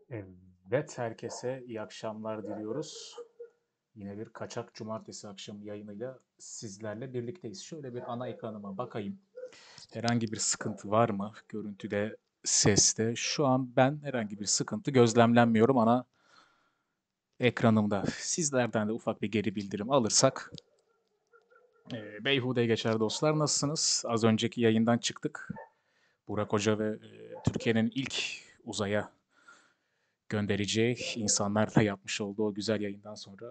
Evet, herkese iyi akşamlar diliyoruz. Yine bir kaçak cumartesi akşamı yayınıyla sizlerle birlikteyiz. Şöyle bir ana ekranıma bakayım. Herhangi bir sıkıntı var mı? Görüntüde, seste. Şu an ben herhangi bir sıkıntı gözlemlenmiyorum ana ekranımda. Sizlerden de ufak bir geri bildirim alırsak. Beyhude geçer dostlar. Nasılsınız? Az önceki yayından çıktık. Burak Hoca ve Türkiye'nin ilk uzaya göndereceği insanlarla yapmış olduğu o güzel yayından sonra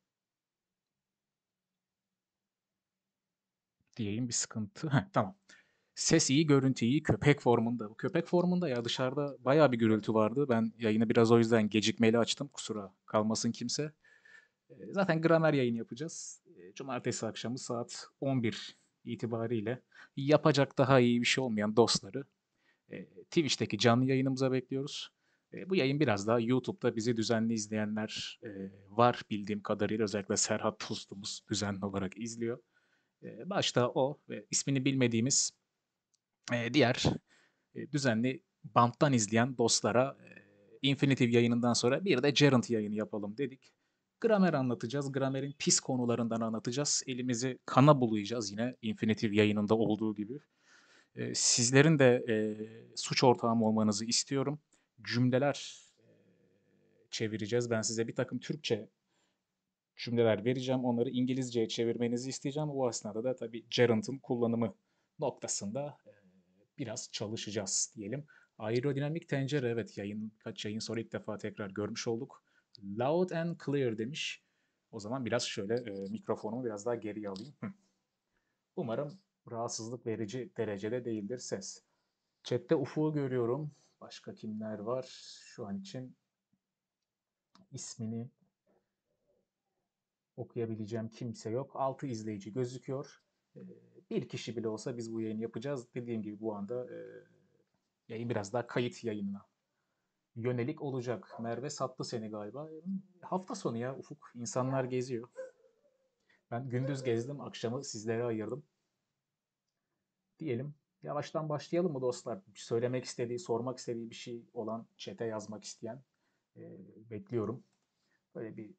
diyeyim bir sıkıntı. Heh, tamam. Ses iyi, görüntü iyi, köpek formunda. Bu köpek formunda ya dışarıda bayağı bir gürültü vardı. Ben yayını biraz o yüzden gecikmeli açtım. Kusura kalmasın kimse. Zaten gramer yayın yapacağız. Cumartesi akşamı saat 11 itibariyle yapacak daha iyi bir şey olmayan dostları Twitch'teki canlı yayınımıza bekliyoruz. Bu yayın biraz daha YouTube'da bizi düzenli izleyenler var bildiğim kadarıyla. Özellikle Serhat dostumuz düzenli olarak izliyor. Başta o ve ismini bilmediğimiz diğer düzenli banttan izleyen dostlara Infinitive yayınından sonra bir de Gerant yayını yapalım dedik. Gramer anlatacağız. Gramer'in pis konularından anlatacağız. Elimizi kana bulayacağız yine Infinitive yayınında olduğu gibi. Sizlerin de suç ortağım olmanızı istiyorum. Cümleler çevireceğiz. Ben size bir takım Türkçe cümleler vereceğim. Onları İngilizceye çevirmenizi isteyeceğim. O esnada da tabii gerund'ın kullanımı noktasında biraz çalışacağız diyelim. Aerodinamik tencere, evet, kaç yayın sonra ilk defa tekrar görmüş olduk. Loud and clear demiş. O zaman biraz şöyle mikrofonumu biraz daha geriye alayım. Umarım rahatsızlık verici derecede değildir ses. Chat'te Ufuk'u görüyorum. Başka kimler var? Şu an için ismini okuyabileceğim kimse yok. 6 izleyici gözüküyor. Ee, Bir kişi bile olsa biz bu yayını yapacağız. Dediğim gibi bu anda yayın biraz daha kayıt yayınına yönelik olacak. Merve sattı seni galiba. Hafta sonu ya Ufuk. İnsanlar geziyor. Ben gündüz gezdim, akşamı sizlere ayırdım. Diyelim. Yavaştan başlayalım mı dostlar? Söylemek istediği, sormak istediği bir şey olan chat'e yazmak isteyen bekliyorum. Böyle bir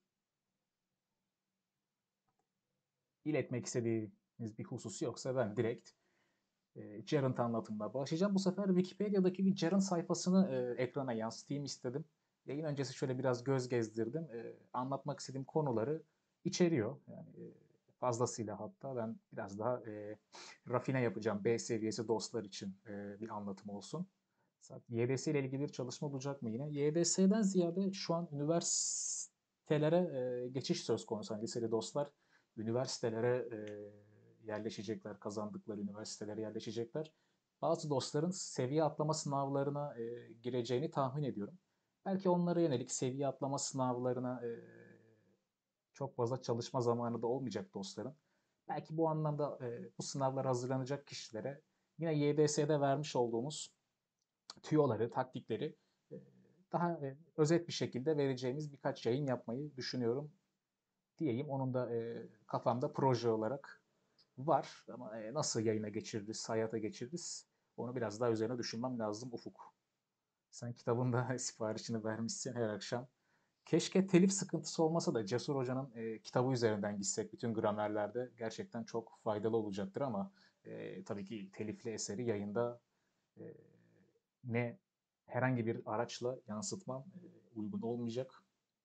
iletmek istediğiniz bir husus yoksa ben direkt Gerund anlatımına başlayacağım. Bu sefer Wikipedia'daki bir Gerund sayfasını ekrana yansıtayım istedim. Yayın öncesi şöyle biraz göz gezdirdim. Anlatmak istediğim konuları içeriyor. Yani fazlasıyla hatta ben biraz daha rafine yapacağım. B seviyesi dostlar için bir anlatım olsun. YDS ile ilgili bir çalışma olacak mı yine? YDS'den ziyade şu an üniversitelere geçiş söz konusu. Yani liseli dostlar üniversitelere yerleşecekler, kazandıkları üniversitelere yerleşecekler. Bazı dostların seviye atlama sınavlarına gireceğini tahmin ediyorum. Belki onlara yönelik seviye atlama sınavlarına çok fazla çalışma zamanı da olmayacak dostların. Belki bu anlamda bu sınavlar hazırlanacak kişilere yine YDS'de vermiş olduğumuz tüyoları, taktikleri e, daha özet bir şekilde vereceğimiz birkaç yayın yapmayı düşünüyorum diyeyim. Onun da kafamda proje olarak var ama nasıl yayına geçiririz, hayata geçiririz onu biraz daha üzerine düşünmem lazım Ufuk. Sen kitabın da siparişini vermişsin her akşam. Keşke telif sıkıntısı olmasa da Cesur Hoca'nın kitabı üzerinden gitsek bütün gramerlerde gerçekten çok faydalı olacaktır ama tabii ki telifli eseri yayında e, ne herhangi bir araçla yansıtmam uygun olmayacak.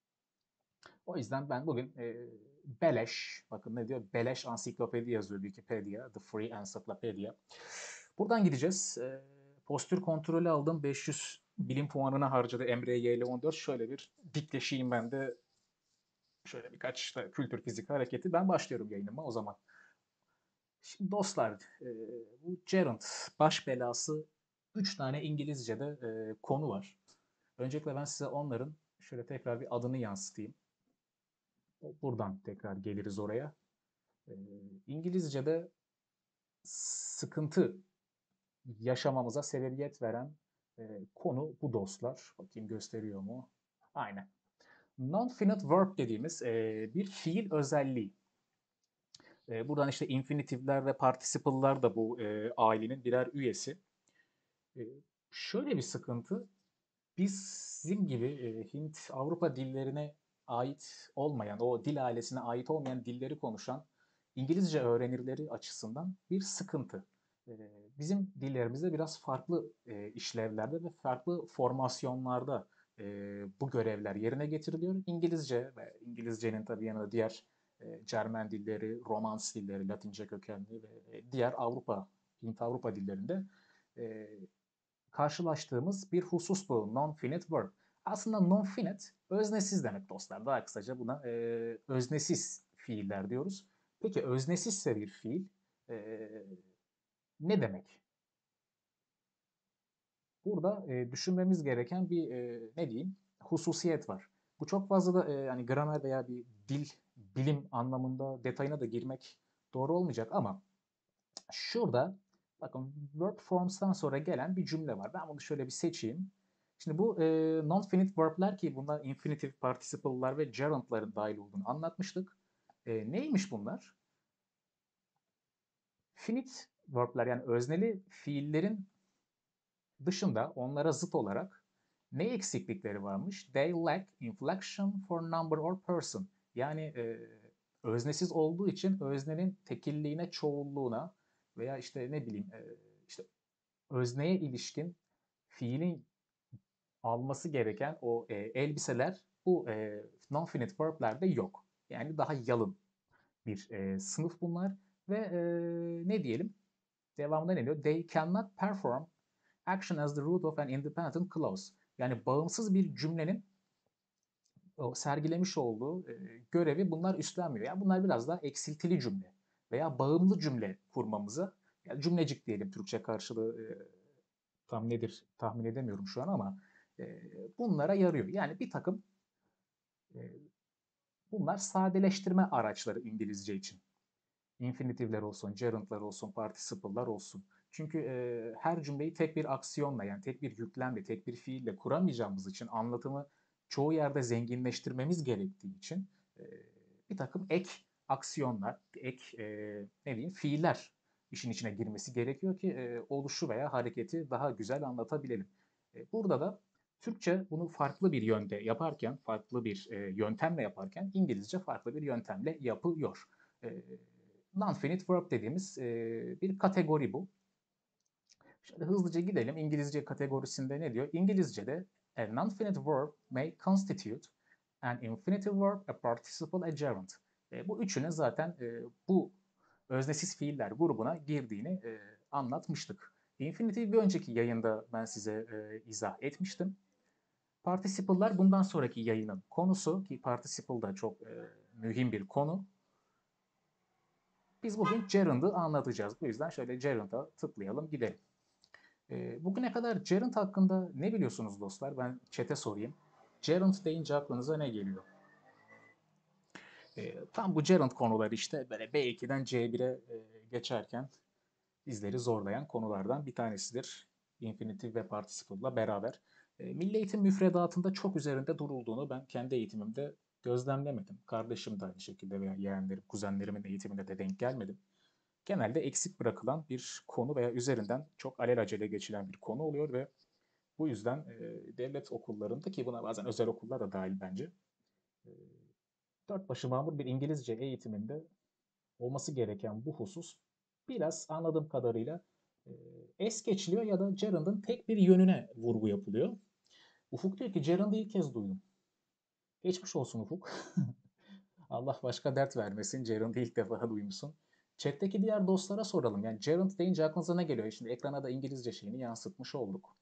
O yüzden ben bugün beleş, bakın ne diyor? Beleş ansiklopedi yazıyor Wikipedia, The Free Encyclopedia. Buradan gideceğiz. Postür kontrolü aldım. 500 bilim puanına harcadı Emre YL14. Şöyle bir dikleşeyim ben de. Şöyle birkaç da kültür fizik hareketi. Ben başlıyorum yayınıma o zaman. Şimdi dostlar, bu Gerund baş belası 3 tane İngilizce'de konu var. Öncelikle ben size onların şöyle tekrar bir adını yansıtayım. Buradan tekrar geliriz oraya. E, İngilizce'de sıkıntı yaşamamıza sebebiyet veren konu bu dostlar. Bakayım gösteriyor mu? Aynen. Non-finite verb dediğimiz bir fiil özelliği. Buradan işte infinitifler ve participle'lar da bu ailenin birer üyesi. E, Şöyle bir sıkıntı. Bizim gibi Hint-Avrupa dillerine ait olmayan, o dil ailesine ait olmayan dilleri konuşan İngilizce öğrenirleri açısından bir sıkıntı. E, Bizim dillerimizde biraz farklı işlevlerde ve farklı formasyonlarda bu görevler yerine getiriliyor. İngilizce ve İngilizcenin tabii yanında diğer Cermen dilleri, Romans dilleri, Latince kökenli ve diğer Avrupa, Hint-Avrupa dillerinde e, karşılaştığımız bir husus bu. Non-finite verb. Aslında non-finite öznesiz demek dostlar. Daha kısaca buna öznesiz fiiller diyoruz. Peki öznesizse bir fiil e, ne demek? Burada düşünmemiz gereken bir ne diyeyim hususiyet var. Bu çok fazla da yani gramer veya bir dil bilim anlamında detayına da girmek doğru olmayacak ama şurada bakın verb forms'tan sonra gelen bir cümle var. Ben bunu şöyle bir seçeyim. Şimdi bu non-finite verb'ler ki bunlar infinitive participle'lar ve gerund'ların dahil olduğunu anlatmıştık. Neymiş bunlar? Finite verb'ler yani özneli fiillerin dışında onlara zıt olarak ne eksiklikleri varmış? They lack inflection for number or person. Yani öznesiz olduğu için öznenin tekilliğine, çoğulluğuna veya işte ne bileyim işte özneye ilişkin fiilin alması gereken o elbiseler bu non-finite verb'lerde yok. Yani daha yalın bir sınıf bunlar ve ne diyelim? Devamında ne diyor? They cannot perform action as the root of an independent clause. Yani bağımsız bir cümlenin o sergilemiş olduğu görevi bunlar üstlenmiyor. Yani bunlar biraz daha eksiltili cümle veya bağımlı cümle kurmamıza, yani cümlecik diyelim Türkçe karşılığı tam nedir tahmin edemiyorum şu an ama bunlara yarıyor. Yani bir takım e, bunlar sadeleştirme araçları İngilizce için. Infinitifler olsun, gerundlar olsun, participle'lar olsun. Çünkü her cümleyi tek bir aksiyonla yani tek bir yüklemle, tek bir fiille kuramayacağımız için anlatımı çoğu yerde zenginleştirmemiz gerektiği için e, bir takım ek aksiyonlar, ek ne diyeyim fiiller işin içine girmesi gerekiyor ki oluşu veya hareketi daha güzel anlatabilelim. Burada da Türkçe bunu farklı bir yönde yaparken, farklı bir yöntemle yaparken İngilizce farklı bir yöntemle yapıyor. E, Non-finite verb dediğimiz bir kategori bu. Şöyle hızlıca gidelim. İngilizce kategorisinde ne diyor? İngilizce'de a non-finite verb may constitute an infinitive verb, a participle, a gerund. Bu üçünün zaten bu öznesiz fiiller grubuna girdiğini anlatmıştık. Infinitive bir önceki yayında ben size izah etmiştim. Participle'lar bundan sonraki yayının konusu ki participle da çok mühim bir konu. Biz bugün gerund'ı anlatacağız. Bu yüzden şöyle gerund'a tıklayalım gidelim. Bugüne kadar gerund hakkında ne biliyorsunuz dostlar? Ben chat'e sorayım. Gerund deyince aklınıza ne geliyor? Tam bu gerund konuları işte böyle B2'den C1'e geçerken bizleri zorlayan konulardan bir tanesidir. Infinitive ve participle'la beraber. Milli eğitim müfredatında çok üzerinde durulduğunu ben kendi eğitimimde gözlemlemedim. Kardeşim de aynı şekilde veya yeğenlerim, kuzenlerimin eğitiminde de denk gelmedim. Genelde eksik bırakılan bir konu veya üzerinden çok alelacele geçilen bir konu oluyor ve bu yüzden devlet okullarında ki buna bazen özel okullar da dahil bence e, dört başı mamur bir İngilizce eğitiminde olması gereken bu husus biraz anladığım kadarıyla e, es geçiliyor ya da Gerund'ın tek bir yönüne vurgu yapılıyor. Ufuk diyor ki Gerund'ı ilk kez duydum. Geçmiş olsun Ufuk. Allah başka dert vermesin. Gerund'ı ilk defa duymuşsun. Chat'teki diğer dostlara soralım. Yani Gerund deyince aklınıza ne geliyor? Şimdi ekrana da İngilizce şeyini yansıtmış olduk.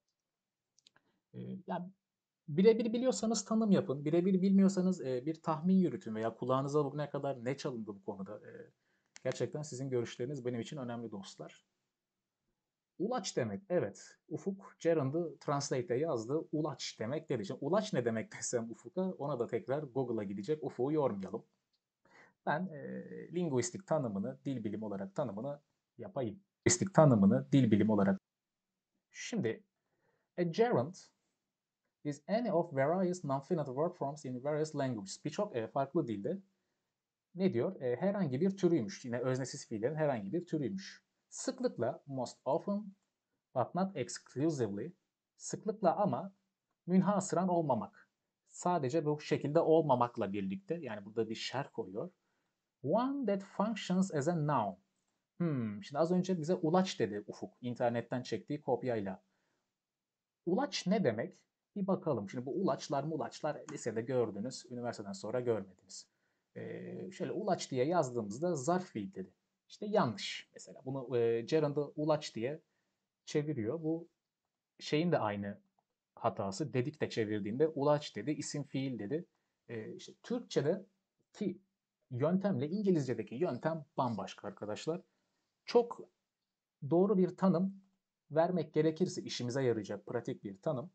Yani birebir biliyorsanız tanım yapın. Birebir bilmiyorsanız bir tahmin yürütün veya kulağınıza bugüne kadar ne çalındı bu konuda. Gerçekten sizin görüşleriniz benim için önemli dostlar. Ulaç demek, evet. Ufuk, Gerund'ı Translate'e yazdı. Ulaç demek dedi. Şimdi ulaç ne demek desem Ufuk'a, ona da tekrar Google'a gidecek. Ufuk'u yormayalım. Ben linguistik tanımını, dil bilim olarak tanımını yapayım. Linguistik tanımını dil bilim olarak. Şimdi, a gerund is any of various non-finite verb forms in various languages. Birçok farklı dilde ne diyor? Herhangi bir türüymüş. Yine öznesiz fiillerin herhangi bir türüymüş. Sıklıkla, most often, but not exclusively, sıklıkla ama Münhasıran olmamak. Sadece bu şekilde olmamakla birlikte, yani burada bir şer koyuyor. One that functions as a noun. Şimdi az önce bize ulaç dedi Ufuk, internetten çektiği kopyayla. Ulaç ne demek? Bir bakalım. Şimdi bu ulaçlar mulaçlar lisede gördünüz, üniversiteden sonra görmediniz. Şöyle ulaç diye yazdığımızda zarf fiil dedi. İşte yanlış mesela. Bunu Gerund'da ulaç diye çeviriyor. Bu şeyin de aynı hatası. Dedik de çevirdiğinde ulaç dedi, isim fiil dedi. İşte Türkçe'de ki yöntemle İngilizce'deki yöntem bambaşka arkadaşlar. Çok doğru bir tanım vermek gerekirse işimize yarayacak pratik bir tanım.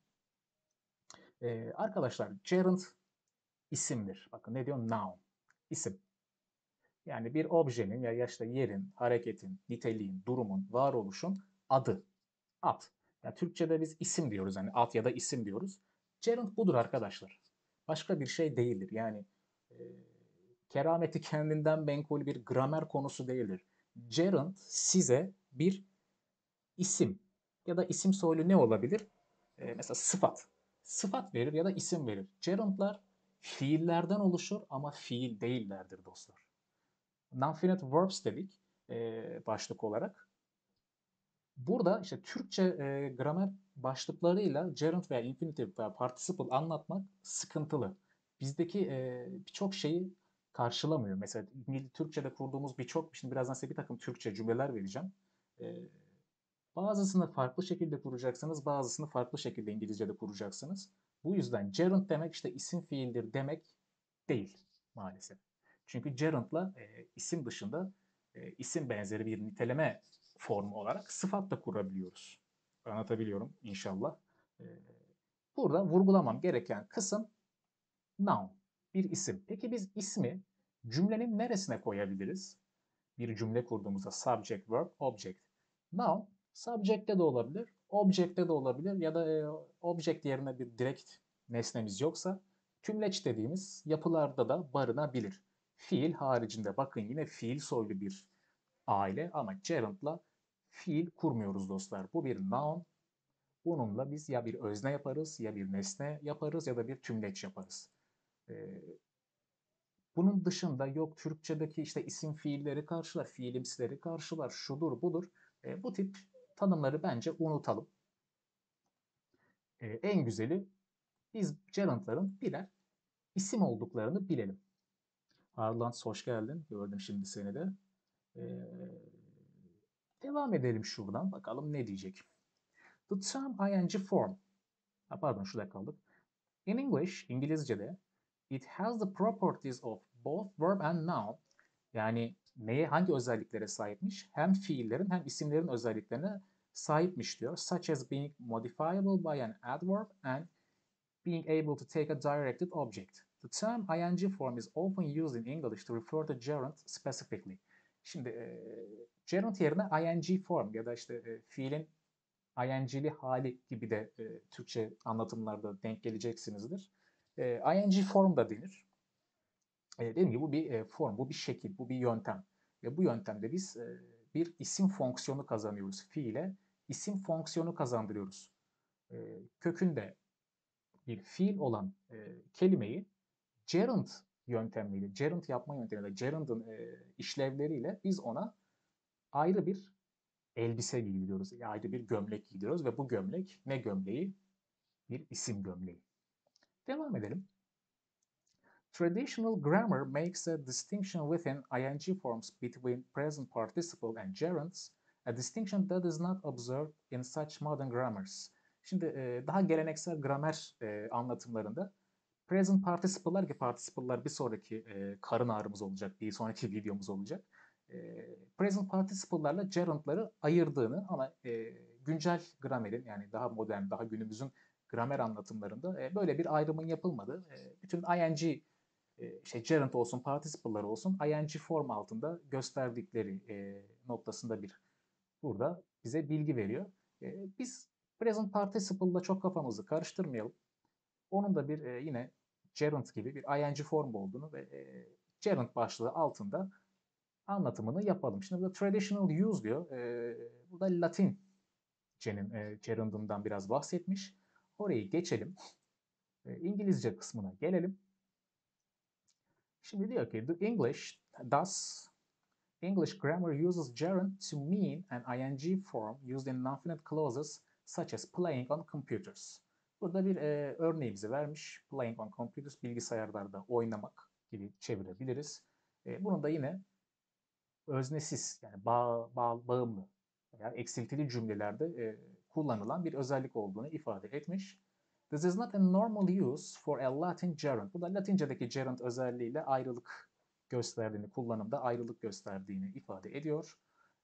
Arkadaşlar gerund isimdir. Bakın ne diyor? Noun. İsim. Yani bir objenin ya işte yerin, hareketin, niteliğin, durumun, varoluşun adı. Ad. Yani Türkçe'de biz isim diyoruz. Yani ad ya da isim diyoruz. Gerund budur arkadaşlar. Başka bir şey değildir. Yani e, kerameti kendinden menkul bir gramer konusu değildir. Gerund size bir isim ya da isim soylu ne olabilir? Mesela sıfat. Sıfat verir ya da isim verir. Gerundlar fiillerden oluşur ama fiil değillerdir dostlar. Non-finite verbs dedik başlık olarak. Burada işte Türkçe gramer başlıklarıyla gerund veya infinitive veya participle anlatmak sıkıntılı. Bizdeki birçok şeyi karşılamıyor. Mesela Türkçe'de kurduğumuz birçok, şimdi birazdan size bir takım Türkçe cümleler vereceğim. E, Bazısını farklı şekilde kuracaksınız, bazısını farklı şekilde İngilizce'de kuracaksınız. Bu yüzden gerund demek işte isim fiildir demek değil maalesef. Çünkü gerund'la isim dışında isim benzeri bir niteleme formu olarak sıfat da kurabiliyoruz. Anlatabiliyorum inşallah. E, Burada vurgulamam gereken kısım noun, bir isim. Peki biz ismi cümlenin neresine koyabiliriz? Bir cümle kurduğumuzda subject, verb, object. Noun subject'te de olabilir, object'te de olabilir ya da object yerine bir direkt nesnemiz yoksa tümleç dediğimiz yapılarda da barınabilir. Fiil haricinde bakın yine fiil soylu bir aile ama gerund'la fiil kurmuyoruz dostlar. Bu bir noun. Bununla biz ya bir özne yaparız, ya bir nesne yaparız ya da bir tümleç yaparız. Ee, Bunun dışında yok Türkçedeki işte isim fiilleri karşılar, fiilimsileri karşılar, şudur budur. Bu tip tanımları bence unutalım. En güzeli biz gerundların birer isim olduklarını bilelim. Arlands hoş geldin. Gördüm şimdi seni de. Ee, Devam edelim şuradan. Bakalım ne diyecek. The term ing form. Pardon şurada kaldık. In English, İngilizce'de it has the properties of both verb and noun. Yani neye, hangi özelliklere sahipmiş? Hem fiillerin hem isimlerin özelliklerine sahipmiş diyor. Such as being modifiable by an adverb and being able to take a directed object. The term ing form is often used in English to refer to gerund specifically. Şimdi gerund yerine ing form ya da işte fiilin ing'li hali gibi de Türkçe anlatımlarda denk geleceksinizdir. Ing form da denir. Dediğim gibi bu bir form, bu bir şekil, bu bir yöntem. Ve bu yöntemde biz bir isim fonksiyonu kazanıyoruz. Fiile isim fonksiyonu kazandırıyoruz. Kökünde bir fiil olan kelimeyi gerund yöntemiyle, gerund yapma yöntemiyle, gerund'un işlevleriyle biz ona ayrı bir elbise giydiriyoruz. Ayrı bir gömlek giydiriyoruz ve bu gömlek ne gömleği? Bir isim gömleği. Devam edelim. Traditional grammar makes a distinction within ing forms between present participle and gerunds, a distinction that is not observed in such modern grammars. Şimdi daha geleneksel gramer anlatımlarında present participle'lar ki participle'lar bir sonraki karın ağrımız olacak, bir sonraki videomuz olacak. Present participle'larla gerund'ları ayırdığını ama güncel gramerin yani daha modern, daha günümüzün gramer anlatımlarında böyle bir ayrımın yapılmadığı, bütün ing şey gerund olsun, participle'lar olsun ing form altında gösterdikleri noktasında bir burada bize bilgi veriyor. Biz present participle'la çok kafamızı karıştırmayalım. Onun da bir yine gerund gibi bir ing form olduğunu ve gerund başlığı altında anlatımını yapalım. Şimdi burada traditional use diyor. Burada Latince'nin gerundundan biraz bahsetmiş. Orayı geçelim. İngilizce kısmına gelelim. Şimdi diyor ki English grammar uses gerund to mean an ing form used in non-finite clauses such as playing on computers. Burada bir örneğimizi vermiş. Playing on computers, bilgisayarlarda oynamak gibi çevirebiliriz. Bunun da yine öznesiz, yani bağımlı veya eksiltili cümlelerde kullanılan bir özellik olduğunu ifade etmiş. This is not a normal use for a Latin gerund. Bu da Latince'deki gerund özelliğiyle ayrılık gösterdiğini, kullanımda ayrılık gösterdiğini ifade ediyor.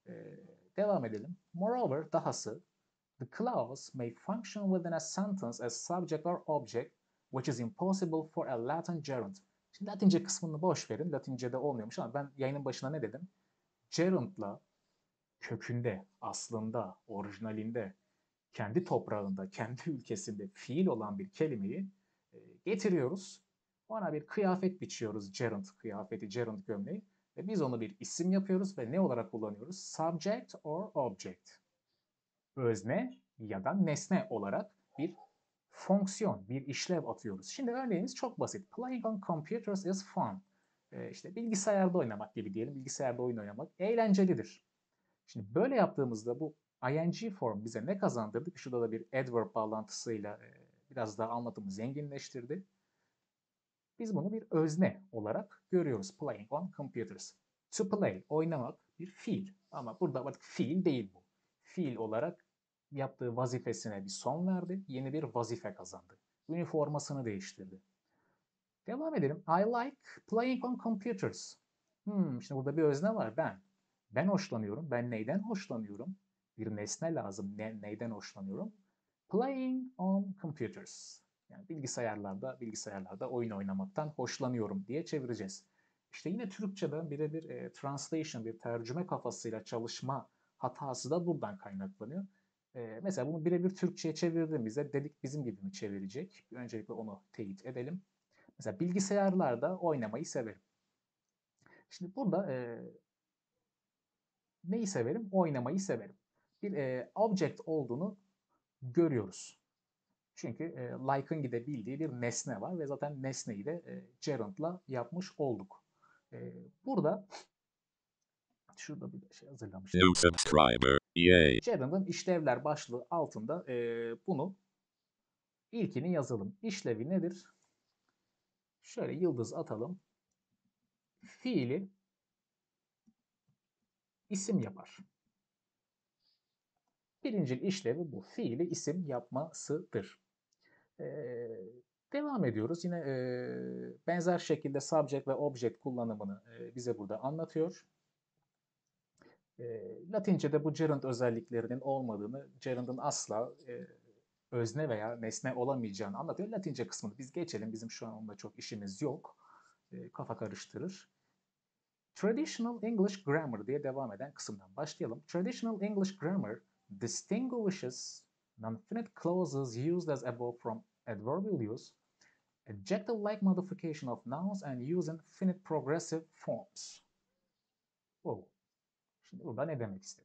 Devam edelim. Moreover, dahası, the clause may function within a sentence as subject or object, which is impossible for a Latin gerund. Şimdi Latince kısmını boş verin. Latince'de olmuyormuş ama ben yayının başına ne dedim? Gerund'la kökünde, aslında, orijinalinde, kendi toprağında, kendi ülkesinde fiil olan bir kelimeyi getiriyoruz. Ona bir kıyafet biçiyoruz, gerund kıyafeti, gerund gömleği. Ve biz onu bir isim yapıyoruz ve ne olarak kullanıyoruz? Subject or object. Özne ya da nesne olarak bir fonksiyon, bir işlev atıyoruz. Şimdi örneğimiz çok basit. Playing on computers is fun. İşte bilgisayarda oynamak gibi diyelim. Bilgisayarda oyun oynamak eğlencelidir. Şimdi böyle yaptığımızda bu ing form bize ne kazandırdı? Şurada da bir adverb bağlantısıyla biraz daha anlatımı zenginleştirdi. Biz bunu bir özne olarak görüyoruz. Playing on computers. To play, oynamak bir fiil. Ama burada bak fiil değil bu. Fiil olarak yaptığı vazifesine bir son verdi. Yeni bir vazife kazandı. Üniformasını değiştirdi. Devam edelim. I like playing on computers. Şimdi burada bir özne var, ben. Ben hoşlanıyorum. Ben neyden hoşlanıyorum? Bir nesne lazım. Neyden hoşlanıyorum? Playing on computers. Yani bilgisayarlarda oyun oynamaktan hoşlanıyorum diye çevireceğiz. İşte yine Türkçe'de birebir translation, bir tercüme kafasıyla çalışma hatası da buradan kaynaklanıyor. Mesela bunu birebir Türkçe'ye çevirdiğimizde dedik bizim gibi mi çevirecek? Öncelikle onu teyit edelim. Mesela bilgisayarlarda oynamayı severim. Şimdi burada neyi severim? Oynamayı severim. Bir object olduğunu görüyoruz. Çünkü like'ın gidebildiği bir nesne var ve zaten nesneyi de gerund'la yapmış olduk. Burada şurada bir şey hazırlamıştım. New subscriber. Yay. Gerund'ın işlevler başlığı altında bunu ilkini yazalım. İşlevi nedir? Şöyle yıldız atalım. Fiili isim yapar. Birincil işlevi bu. Fiili isim yapmasıdır. Devam ediyoruz. Yine benzer şekilde subject ve object kullanımını bize burada anlatıyor. Latince'de bu gerund özelliklerinin olmadığını, gerund'ın asla özne veya nesne olamayacağını anlatıyor. Latince kısmını biz geçelim. Bizim şu an onunla çok işimiz yok. Kafa karıştırır. Traditional English Grammar diye devam eden kısımdan başlayalım. Traditional English Grammar distinguishes non-finite clauses used as above from adverbial use, adjective-like modification of nouns and use in finite progressive forms. Oh. Şimdi burada ne demek istedi?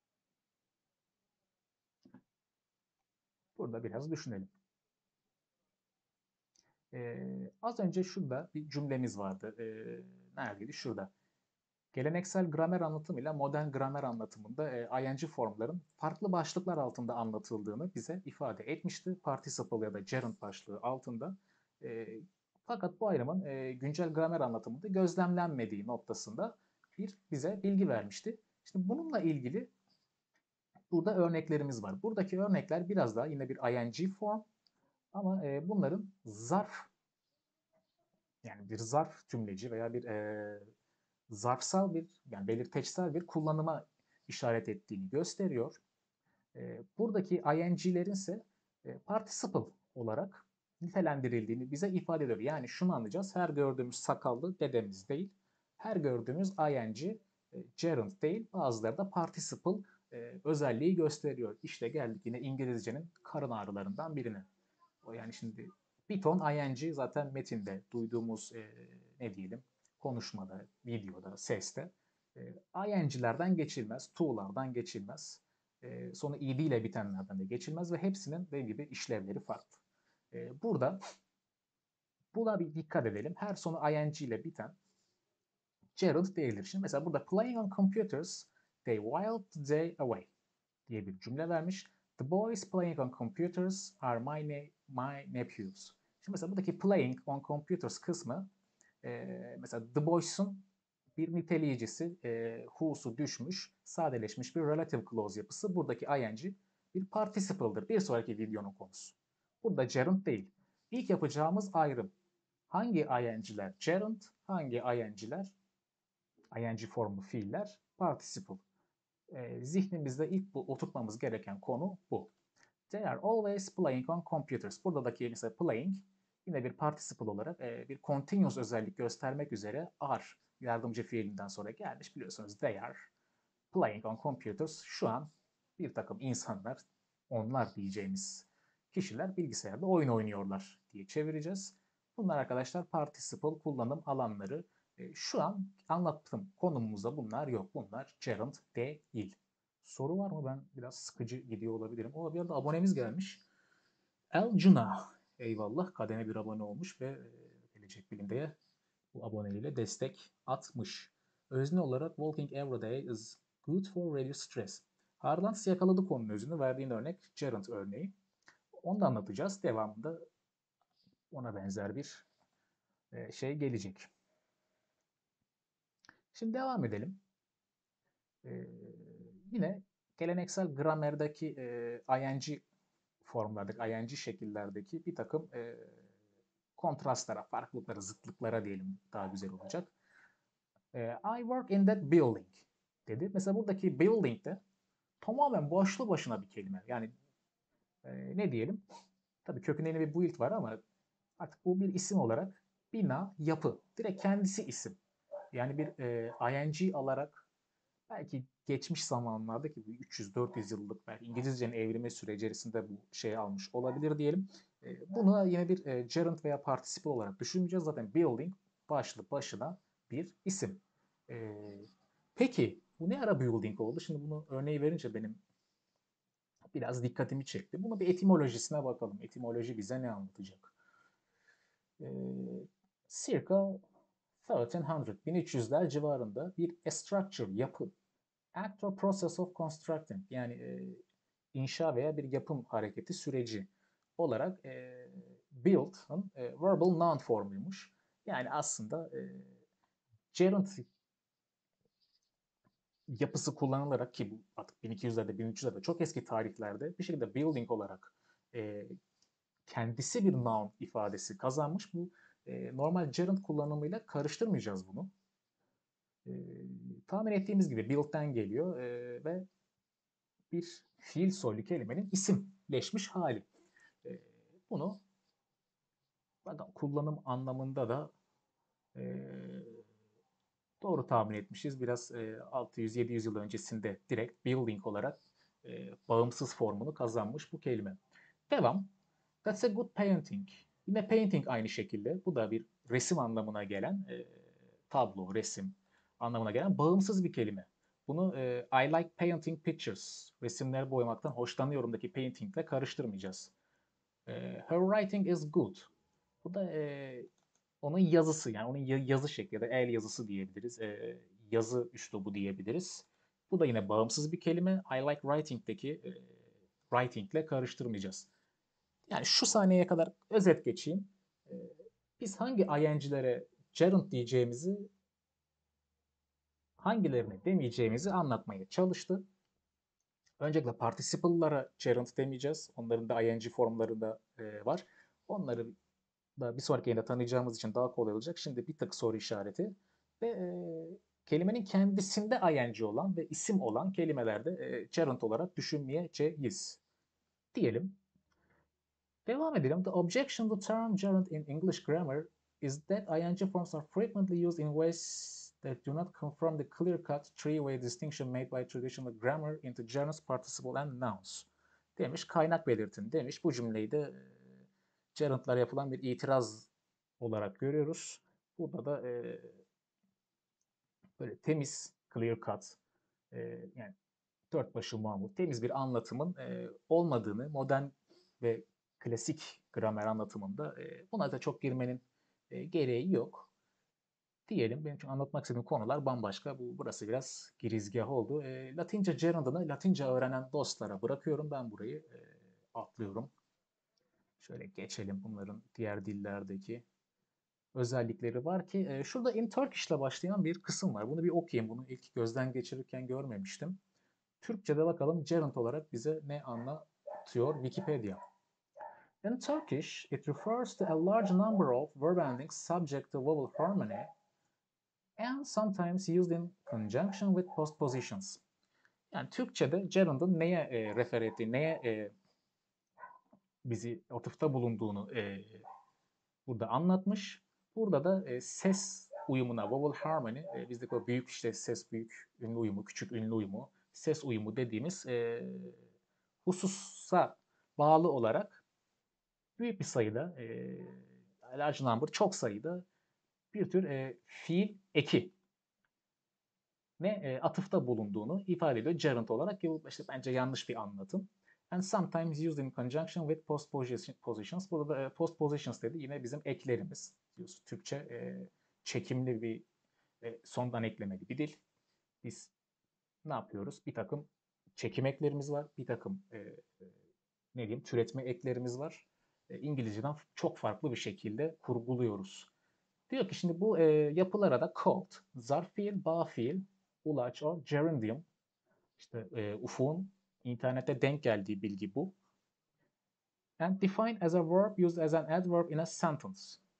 Burada biraz düşünelim. Az önce şurada bir cümlemiz vardı. Neredeydi? Şurada. Geleneksel gramer anlatımıyla modern gramer anlatımında ing formların farklı başlıklar altında anlatıldığını bize ifade etmişti. Participle ya da gerund başlığı altında. Fakat bu ayrımın güncel gramer anlatımında gözlemlenmediği noktasında bize bilgi vermişti. Şimdi bununla ilgili burada örneklerimiz var. Buradaki örnekler biraz daha yine bir ing form ama bunların yani bir zarf cümleci veya bir zarfsal yani belirteçsel bir kullanıma işaret ettiğini gösteriyor. Buradaki ing'lerin ise participle olarak nitelendirildiğini bize ifade ediyor. Yani şunu anlayacağız. Her gördüğümüz sakallı dedemiz değil. Her gördüğümüz ing gerund değil. Bazıları da participle özelliği gösteriyor. İşte geldik yine İngilizcenin karın ağrılarından birine. O yani şimdi bir ton ing zaten metinde duyduğumuz ne diyelim konuşmada, videoda, seste ing'lerden geçilmez, to'lardan geçilmez. Sonu ed ile bitenlerden de geçilmez ve hepsinin dediğim gibi işlevleri farklı. Burada buna bir dikkat edelim. Her sonu ing ile biten gerund değildir. Şimdi mesela burada playing on computers, they whiled the day away diye bir cümle vermiş. The boys playing on computers are my nephews. Şimdi mesela buradaki playing on computers kısmı mesela the boys'un bir niteleyicisi, who'su düşmüş, sadeleşmiş bir relative clause yapısı. Buradaki ing bir participle'dır. Bir sonraki videonun konusu. Burada gerund değil. İlk yapacağımız ayrım. Hangi ing'ler gerund, hangi ing'ler ing formlu fiiller participle. Zihnimizde ilk oturtmamız gereken konu bu. They are always playing on computers. Buradaki mesela playing yine bir participle olarak bir continuous özellik göstermek üzere are yardımcı fiilinden sonra gelmiş. Biliyorsunuz they are playing on computers. Şu an bir takım insanlar, onlar diyeceğimiz kişiler bilgisayarda oyun oynuyorlar diye çevireceğiz. Bunlar arkadaşlar participle kullanım alanları. Şu an anlattığım konumumuzda bunlar yok. Bunlar gerund değil. Soru var mı? Ben biraz sıkıcı gidiyor olabilirim. O bir arada abonemiz gelmiş. El Cuna. Eyvallah. Kademe bir abone olmuş ve Gelecek Bilim'de bu aboneliğiyle destek atmış. Özne olarak walking every day is good for reduce stress. Harlands yakaladı konunun özünü. Verdiğin örnek gerund örneği. Onu da anlatacağız. Devamında ona benzer bir şey gelecek. Şimdi devam edelim. Yine geleneksel gramerdeki ing formlardaki, ing şekillerdeki bir takım kontrastlara, farklılıklara, zıtlıklara diyelim daha güzel olacak. I work in that building dedi. Mesela buradaki building de tamamen başlı başına bir kelime. Yani ne diyelim? Tabii kökünde bir build var ama artık bu bir isim olarak bina, yapı. Direkt kendisi isim. Yani bir ing alarak belki geçmiş zamanlardaki 300-400 yıllık belki İngilizcenin evrimi süreci içerisinde bu şeyi almış olabilir diyelim. Bunu yine bir gerund veya participle olarak düşünmeyeceğiz. Zaten building başlı başına bir isim. Peki bu ne ara building oldu? Şimdi bunu örneği verince benim biraz dikkatimi çekti. Buna bir etimolojisine bakalım. Etimoloji bize ne anlatacak? Circa 1300'ler civarında bir structure, yapı, act or process of constructing yani inşa veya bir yapım hareketi süreci olarak build'ın verbal noun formuymuş. Yani aslında gerund yapısı kullanılarak ki bu artık 1200'lerde 1300'lerde çok eski tarihlerde bir şekilde building olarak kendisi bir noun ifadesi kazanmış. Bu normal gerund kullanımıyla karıştırmayacağız bunu. Tahmin ettiğimiz gibi build'den geliyor ve bir fiil soylu kelimenin isimleşmiş hali. Bunu kullanım anlamında da doğru tahmin etmişiz. Biraz 600-700 yıl öncesinde direkt building olarak bağımsız formunu kazanmış bu kelime. Devam. That's a good painting. Yine painting aynı şekilde. Bu da bir resim anlamına gelen tablo, resim anlamına gelen bağımsız bir kelime. Bunu I like painting pictures. Resimleri boyamaktan hoşlanıyorumdaki painting ile karıştırmayacağız. Her writing is good. Bu da onun yazısı yani onun yazı şekli ya da el yazısı diyebiliriz. Yazı üslubu diyebiliriz. Bu da yine bağımsız bir kelime. I like writing'deki writing ile karıştırmayacağız. Yani şu saniyeye kadar özet geçeyim. Biz hangi ing'lere gerund diyeceğimizi, hangilerine demeyeceğimizi anlatmaya çalıştı. Öncelikle participle'lara gerund demeyeceğiz. Onların da ing formları da var. Onları da bir sonraki yayında tanıyacağımız için daha kolay olacak. Şimdi bir tık soru işareti ve kelimenin kendisinde ing olan ve isim olan kelimelerde gerund olarak düşünmeyeceğiz diyelim. Devam edelim. The objection to term gerund in English grammar is that ing forms are frequently used in ways that do not confirm the clear-cut three-way distinction made by traditional grammar into gerunds, participle and nouns. Demiş, kaynak belirtin demiş. Bu cümleyi de gerundlara yapılan bir itiraz olarak görüyoruz. Burada da böyle temiz, clear-cut yani dört başı mamur, temiz bir anlatımın olmadığını, modern ve klasik gramer anlatımında buna da çok girmenin gereği yok. Diyelim benim için anlatmak istediğim konular bambaşka. Burası biraz girizgah oldu. Latince gerund'ını Latince öğrenen dostlara bırakıyorum. Ben burayı atlıyorum. Şöyle geçelim bunların diğer dillerdeki özellikleri var ki şurada in Turkish ile başlayan bir kısım var. Bunu bir okuyayım. Bunu ilk gözden geçirirken görmemiştim. Türkçe'de bakalım gerund olarak bize ne anlatıyor Wikipedia. In Turkish, it refers to a large number of verb endings subject to vowel harmony and sometimes used in conjunction with postpositions. Yani Türkçe'de gerund'un neye refer ettiği, neye bizi atıfta bulunduğunu burada anlatmış. Burada da ses uyumuna, vowel harmony, bizdeki o büyük işte ses büyük ünlü uyumu, küçük ünlü uyumu, ses uyumu dediğimiz hususa bağlı olarak büyük bir sayıda, large number, çok sayıda bir tür fiil eki ne atıfta bulunduğunu ifade ediyor gerund olarak. İşte bence yanlış bir anlatım. And sometimes used in conjunction with postpositions. Burada da postpositions dedi. Yine bizim eklerimiz. Diyoruz. Türkçe çekimli bir sondan eklemeli bir dil. Biz ne yapıyoruz? Bir takım çekim eklerimiz var. Bir takım ne diyeyim türetme eklerimiz var. İngilizceden çok farklı bir şekilde kurguluyoruz. Diyor ki şimdi bu yapılara da called, zarf fiil, bağ fiil, ulaç o gerundium. İşte Ufuk'un internette denk geldiği bilgi bu. And defined as a verb used as an adverb in a sentence.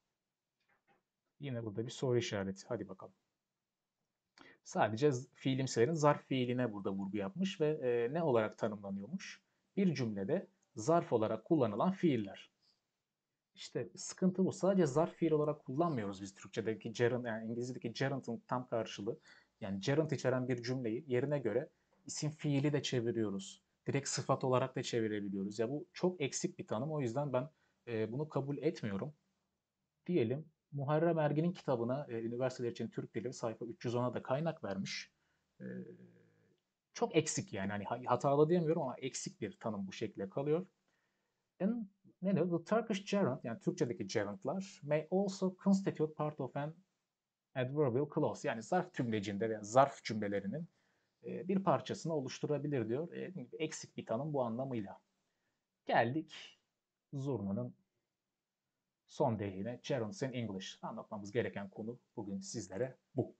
Yine burada bir soru işareti. Hadi bakalım. Sadece fiilimselerin zarf fiiline burada vurgu yapmış ve ne olarak tanımlanıyormuş? Bir cümlede zarf olarak kullanılan fiiller. İşte sıkıntı bu. Sadece zarf fiil olarak kullanmıyoruz biz Türkçedeki gerund, yani İngilizce'deki gerund'un tam karşılığı. Yani gerund içeren bir cümleyi yerine göre isim fiili de çeviriyoruz. Direkt sıfat olarak da çevirebiliyoruz. Ya bu çok eksik bir tanım. O yüzden ben bunu kabul etmiyorum. Diyelim Muharrem Ergin'in kitabına üniversiteler için Türk Dili sayfa 310'a da kaynak vermiş. E, Çok eksik yani. Hani hatalı diyemiyorum ama eksik bir tanım bu şekilde kalıyor. And ne diyor? The Turkish gerund, yani Türkçedeki gerundlar may also constitute part of an adverbial clause. Yani zarf tümlecinde veya zarf cümlelerinin bir parçasını oluşturabilir diyor. Eksik bir tanım bu anlamıyla. Geldik Zurna'nın son değerine. Gerunds in English. Anlatmamız gereken konu bugün sizlere bu.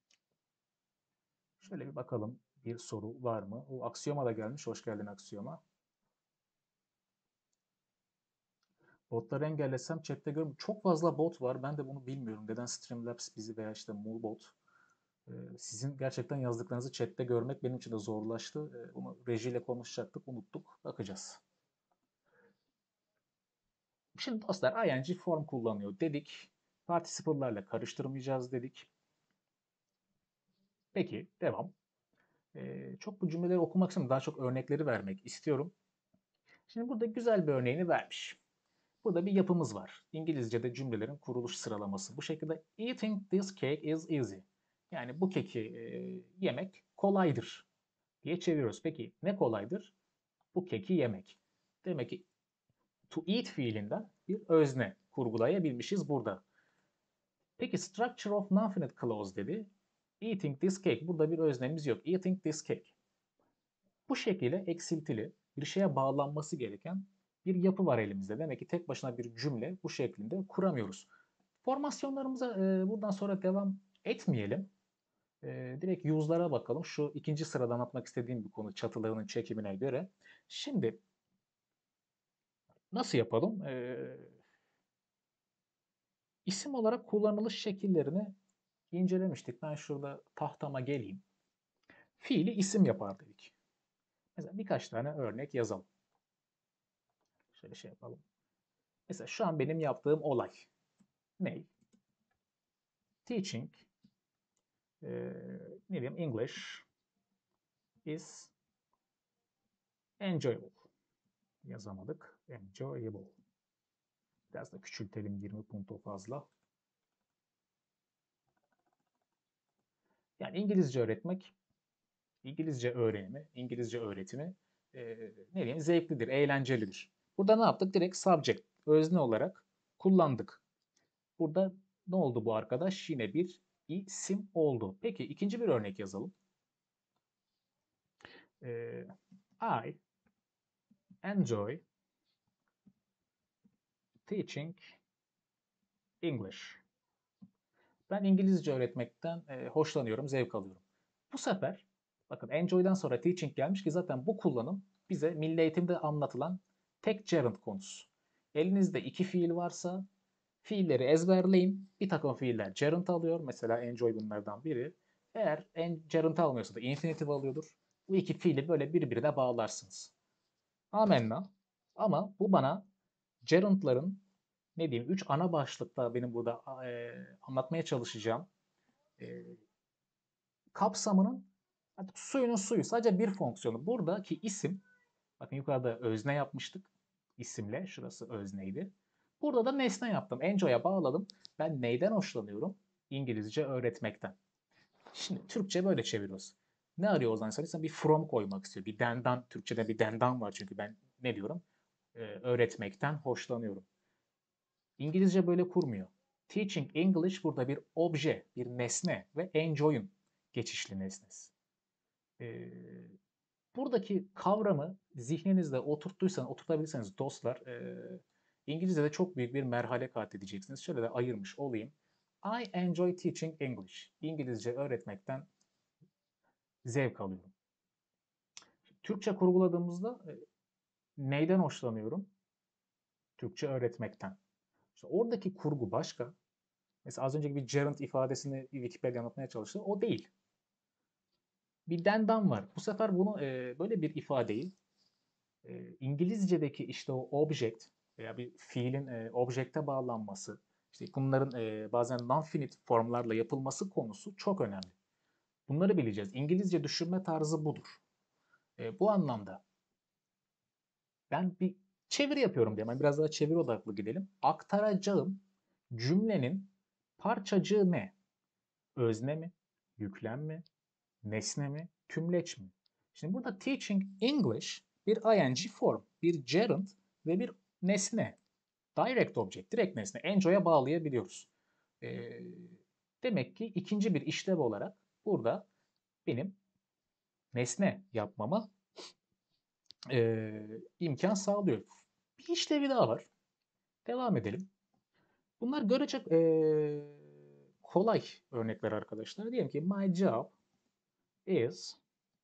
Şöyle bir bakalım bir soru var mı? O Aksiyoma da gelmiş. Hoş geldin Aksiyoma. Botları engellesem chatte görmüyorum. Çok fazla bot var. Ben de bunu bilmiyorum. Neden Streamlabs bizi veya işte Moolbot. Sizin gerçekten yazdıklarınızı chatte görmek benim için de zorlaştı. Bunu rejiyle konuşacaktık. Unuttuk. Bakacağız. Şimdi dostlar ing form kullanıyor dedik. Participle'larla karıştırmayacağız dedik. Peki devam. Çok bu cümleleri okumak için daha çok örnekleri vermek istiyorum. Şimdi burada güzel bir örneğini vermiş. Burada bir yapımız var. İngilizce'de cümlelerin kuruluş sıralaması. Bu şekilde eating this cake is easy. Yani bu keki yemek kolaydır diye çeviriyoruz. Peki ne kolaydır? Bu keki yemek. Demek ki to eat fiilinden bir özne kurgulayabilmişiz burada. Peki structure of non-finite clause dedi. Eating this cake. Burada bir öznemiz yok. Eating this cake. Bu şekilde eksiltili bir şeye bağlanması gereken bir yapı var elimizde. Demek ki tek başına bir cümle bu şeklinde kuramıyoruz. Formasyonlarımıza buradan sonra devam etmeyelim. Direkt use'lara bakalım. Şu ikinci sırada anlatmak istediğim bir konu çatılarının çekimine göre. Şimdi nasıl yapalım? İsim olarak kullanılış şekillerini incelemiştik. Ben şurada tahtama geleyim. Fiili isim yapar dedik. Mesela birkaç tane örnek yazalım. Şöyle şey yapalım. Mesela şu an benim yaptığım olay ne? Teaching ne diyeyim English is enjoyable. Yazamadık. Enjoyable. Biraz da küçültelim 20 punto fazla. Yani İngilizce öğretmek İngilizce öğrenimi, İngilizce öğretimi ne diyeyim zevklidir, eğlencelidir. Burada ne yaptık? Direkt subject, özne olarak kullandık. Burada ne oldu bu arkadaş? Yine bir isim oldu. Peki ikinci bir örnek yazalım. I enjoy teaching English. Ben İngilizce öğretmekten hoşlanıyorum, zevk alıyorum. Bu sefer bakın enjoy'dan sonra teaching gelmiş ki zaten bu kullanım bize milli eğitimde anlatılan tek gerund konusu. Elinizde iki fiil varsa fiilleri ezberleyin. Bir takım fiiller gerund alıyor. Mesela enjoy bunlardan biri. Eğer gerund almıyorsa da infinitive alıyordur. Bu iki fiili böyle birbirine bağlarsınız. Amenna. Ama bu bana gerundların ne diyeyim 3 ana başlıkta benim burada anlatmaya çalışacağım e, kapsamının artık suyunun suyu sadece bir fonksiyonu. Buradaki isim bakın yukarıda özne yapmıştık isimle. Şurası özneydi. Burada da nesne yaptım. Enjoy'a bağladım. Ben neyden hoşlanıyorum? İngilizce öğretmekten. Şimdi Türkçe böyle çeviriyoruz. Ne arıyor o zaman? İnsan bir from koymak istiyor. Bir dendan, Türkçe'de bir dendan var çünkü ben ne diyorum? Öğretmekten hoşlanıyorum. İngilizce böyle kurmuyor. Teaching English burada bir obje, bir nesne ve enjoy'un geçişli nesnesi. Ee, buradaki kavramı zihninizde oturtabilirseniz dostlar, İngilizce'de çok büyük bir merhale kat edeceksiniz. Şöyle de ayırmış olayım. I enjoy teaching English. İngilizce öğretmekten zevk alıyorum. Türkçe kurguladığımızda neyden hoşlanıyorum? Türkçe öğretmekten. İşte oradaki kurgu başka. Mesela az önceki bir gerund ifadesini Wikipedia anlatmaya çalıştı. O değil. Bir dendan var. Bu sefer bunu böyle bir ifadeyi İngilizce'deki işte o object veya bir fiilin object'e bağlanması, işte bunların bazen non-finite formlarla yapılması konusu çok önemli. Bunları bileceğiz. İngilizce düşünme tarzı budur. Bu anlamda ben bir çeviri yapıyorum diye. Biraz daha çeviri odaklı gidelim. Aktaracağım cümlenin parçacığı ne? Özne mi? Yüklem mi? Nesne mi? Tümleç mi? Şimdi burada teaching English bir ing form, bir gerund ve bir nesne. Direct object, direkt nesne. Enjoy'a bağlayabiliyoruz. Ee, demek ki ikinci bir işlev olarak burada benim nesne yapmama imkan sağlıyor. Bir işlevi daha var. Devam edelim. Bunlar görecek kolay örnekler arkadaşlar. Diyelim ki my job is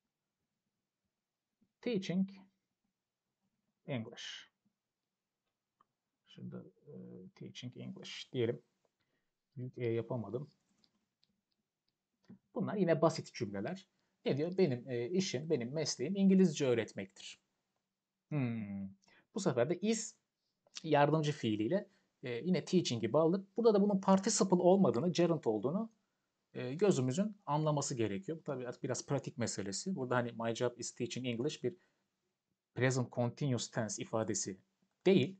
teaching English. Şurada teaching English diyelim. Büyük E yapamadım. Bunlar yine basit cümleler. Ne diyor? Benim işim, benim mesleğim İngilizce öğretmektir. Bu sefer de is yardımcı fiiliyle yine teaching'i bağladık. Burada da bunun participle olmadığını, gerund olduğunu gözümüzün anlaması gerekiyor. Bu tabii biraz pratik meselesi. Burada hani my job is teaching English bir present continuous tense ifadesi değil.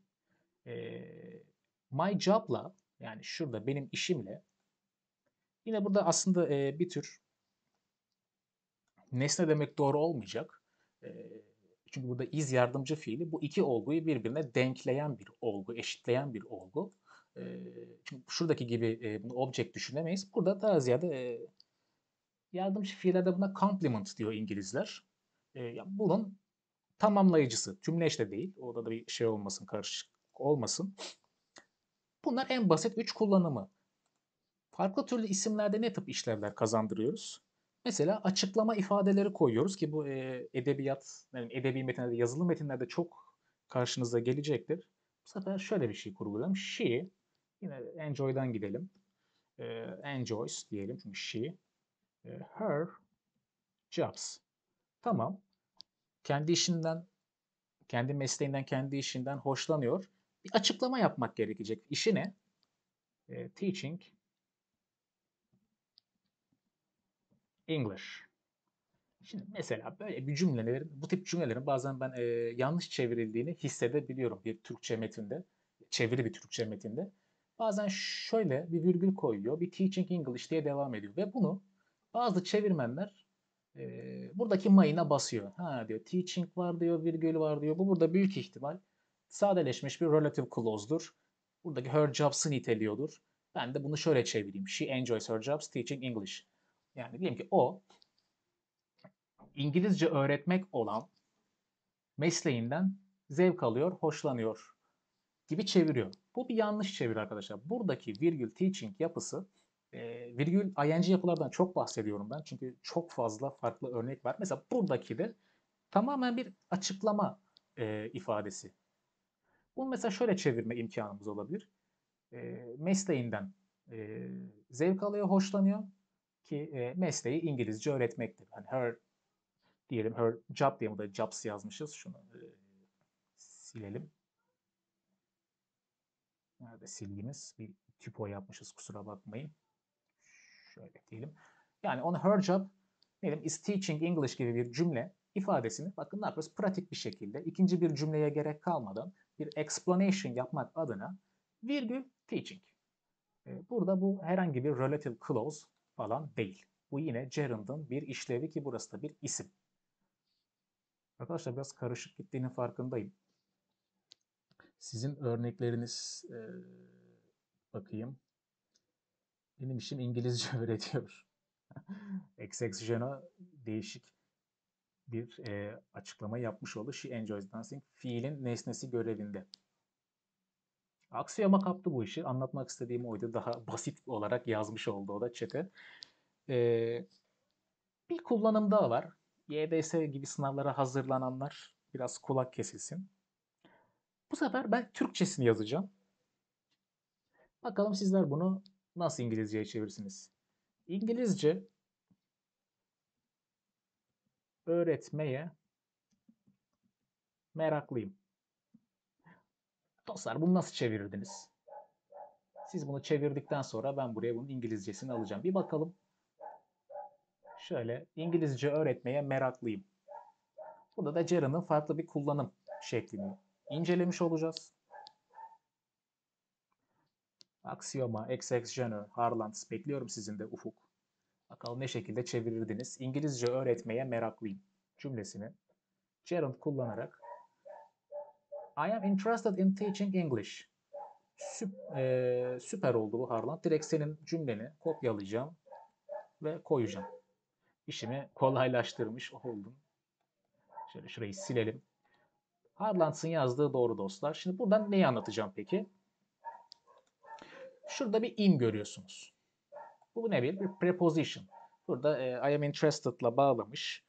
My job'la yani şurada benim işimle yine burada aslında bir tür nesne demek doğru olmayacak. Çünkü burada is yardımcı fiili bu iki olguyu birbirine denkleyen bir olgu, eşitleyen bir olgu. Çünkü şuradaki gibi bunu object düşünemeyiz. Burada daha ziyade yardımcı fiillerde buna complement diyor İngilizler. Bunun tamamlayıcısı. Tümleç de değil. Orada da bir şey olmasın, karışık olmasın. Bunlar en basit 3 kullanımı. Farklı türlü isimlerde ne tip işlevler kazandırıyoruz? Mesela açıklama ifadeleri koyuyoruz ki bu edebiyat, yani edebi metinlerde, yazılı metinlerde çok karşınıza gelecektir. Bu sefer şöyle bir şey kurgulayalım. She, yine enjoy'dan gidelim. Enjoys diyelim çünkü she. Her jobs. Tamam. Kendi işinden, kendi mesleğinden, kendi işinden hoşlanıyor. Bir açıklama yapmak gerekecek. İşi ne? Teaching English. Şimdi mesela böyle bir cümlelerin, bu tip cümlelerin bazen ben yanlış çevrildiğini hissedebiliyorum bir Türkçe metinde, çeviri bir Türkçe metinde. Bazen şöyle bir virgül koyuyor, bir teaching English diye devam ediyor ve bunu bazı çevirmenler Buradaki mayına basıyor. Ha diyor teaching var diyor, virgül var diyor. Bu burada büyük ihtimal sadeleşmiş bir relative clause'dur. Buradaki her jobs'ı niteliyordur. Ben de bunu şöyle çevireyim. She enjoys her jobs teaching English. Yani diyelim ki o İngilizce öğretmek olan mesleğinden zevk alıyor, hoşlanıyor gibi çeviriyor. Bu bir yanlış çeviri arkadaşlar. Buradaki virgül teaching yapısı virgül ing yapılardan çok bahsediyorum ben. Çünkü çok fazla farklı örnek var. Mesela buradaki de tamamen bir açıklama ifadesi. Bunu mesela şöyle çevirme imkanımız olabilir. Mesleğinden zevk alıyor, hoşlanıyor ki mesleği İngilizce öğretmektir. Hani her diyelim, her job diye burada jobs yazmışız. Şunu silelim. Nerede silgimiz? Bir typo yapmışız, kusura bakmayın. Şöyle diyelim. Yani on her job diyelim is teaching English gibi bir cümle ifadesini bakın ne yapıyoruz? Pratik bir şekilde ikinci bir cümleye gerek kalmadan bir explanation yapmak adına virgül teaching. Burada bu herhangi bir relative clause falan değil. Bu yine gerund'ın bir işlevi ki burası da bir isim. Arkadaşlar biraz karışık gittiğinin farkındayım. Sizin örnekleriniz bakayım. Benim işim İngilizce öğretiyor. XX değişik bir açıklama yapmış oldu. She enjoys dancing. Fiilin nesnesi görevinde. Aksiyoma kaptı bu işi. Anlatmak istediğim oydu. Daha basit olarak yazmış oldu o da chat'e. Bir kullanım daha var. YDS gibi sınavlara hazırlananlar biraz kulak kesilsin. Bu sefer ben Türkçesini yazacağım. Bakalım sizler bunu nasıl İngilizceye çevirirsiniz? İngilizce öğretmeye meraklıyım. Dostlar bunu nasıl çevirirdiniz? Siz bunu çevirdikten sonra ben buraya bunun İngilizcesini alacağım. Bir bakalım. Şöyle İngilizce öğretmeye meraklıyım. Burada da gerund'ın farklı bir kullanım şeklini incelemiş olacağız. Aksiyoma, XX genre, Harlands bekliyorum sizin de Ufuk. Bakalım ne şekilde çevirirdiniz. İngilizce öğretmeye meraklıyım cümlesini gerund kullanarak I am interested in teaching English. Süper oldu bu Harland. Direkt senin cümleni kopyalayacağım ve koyacağım. İşimi kolaylaştırmış oldum. Şöyle şurayı silelim. Harlands'ın yazdığı doğru dostlar. Şimdi buradan neyi anlatacağım peki? Şurada bir in görüyorsunuz. Bu ne bir preposition. Burada I am interested'la bağlamış.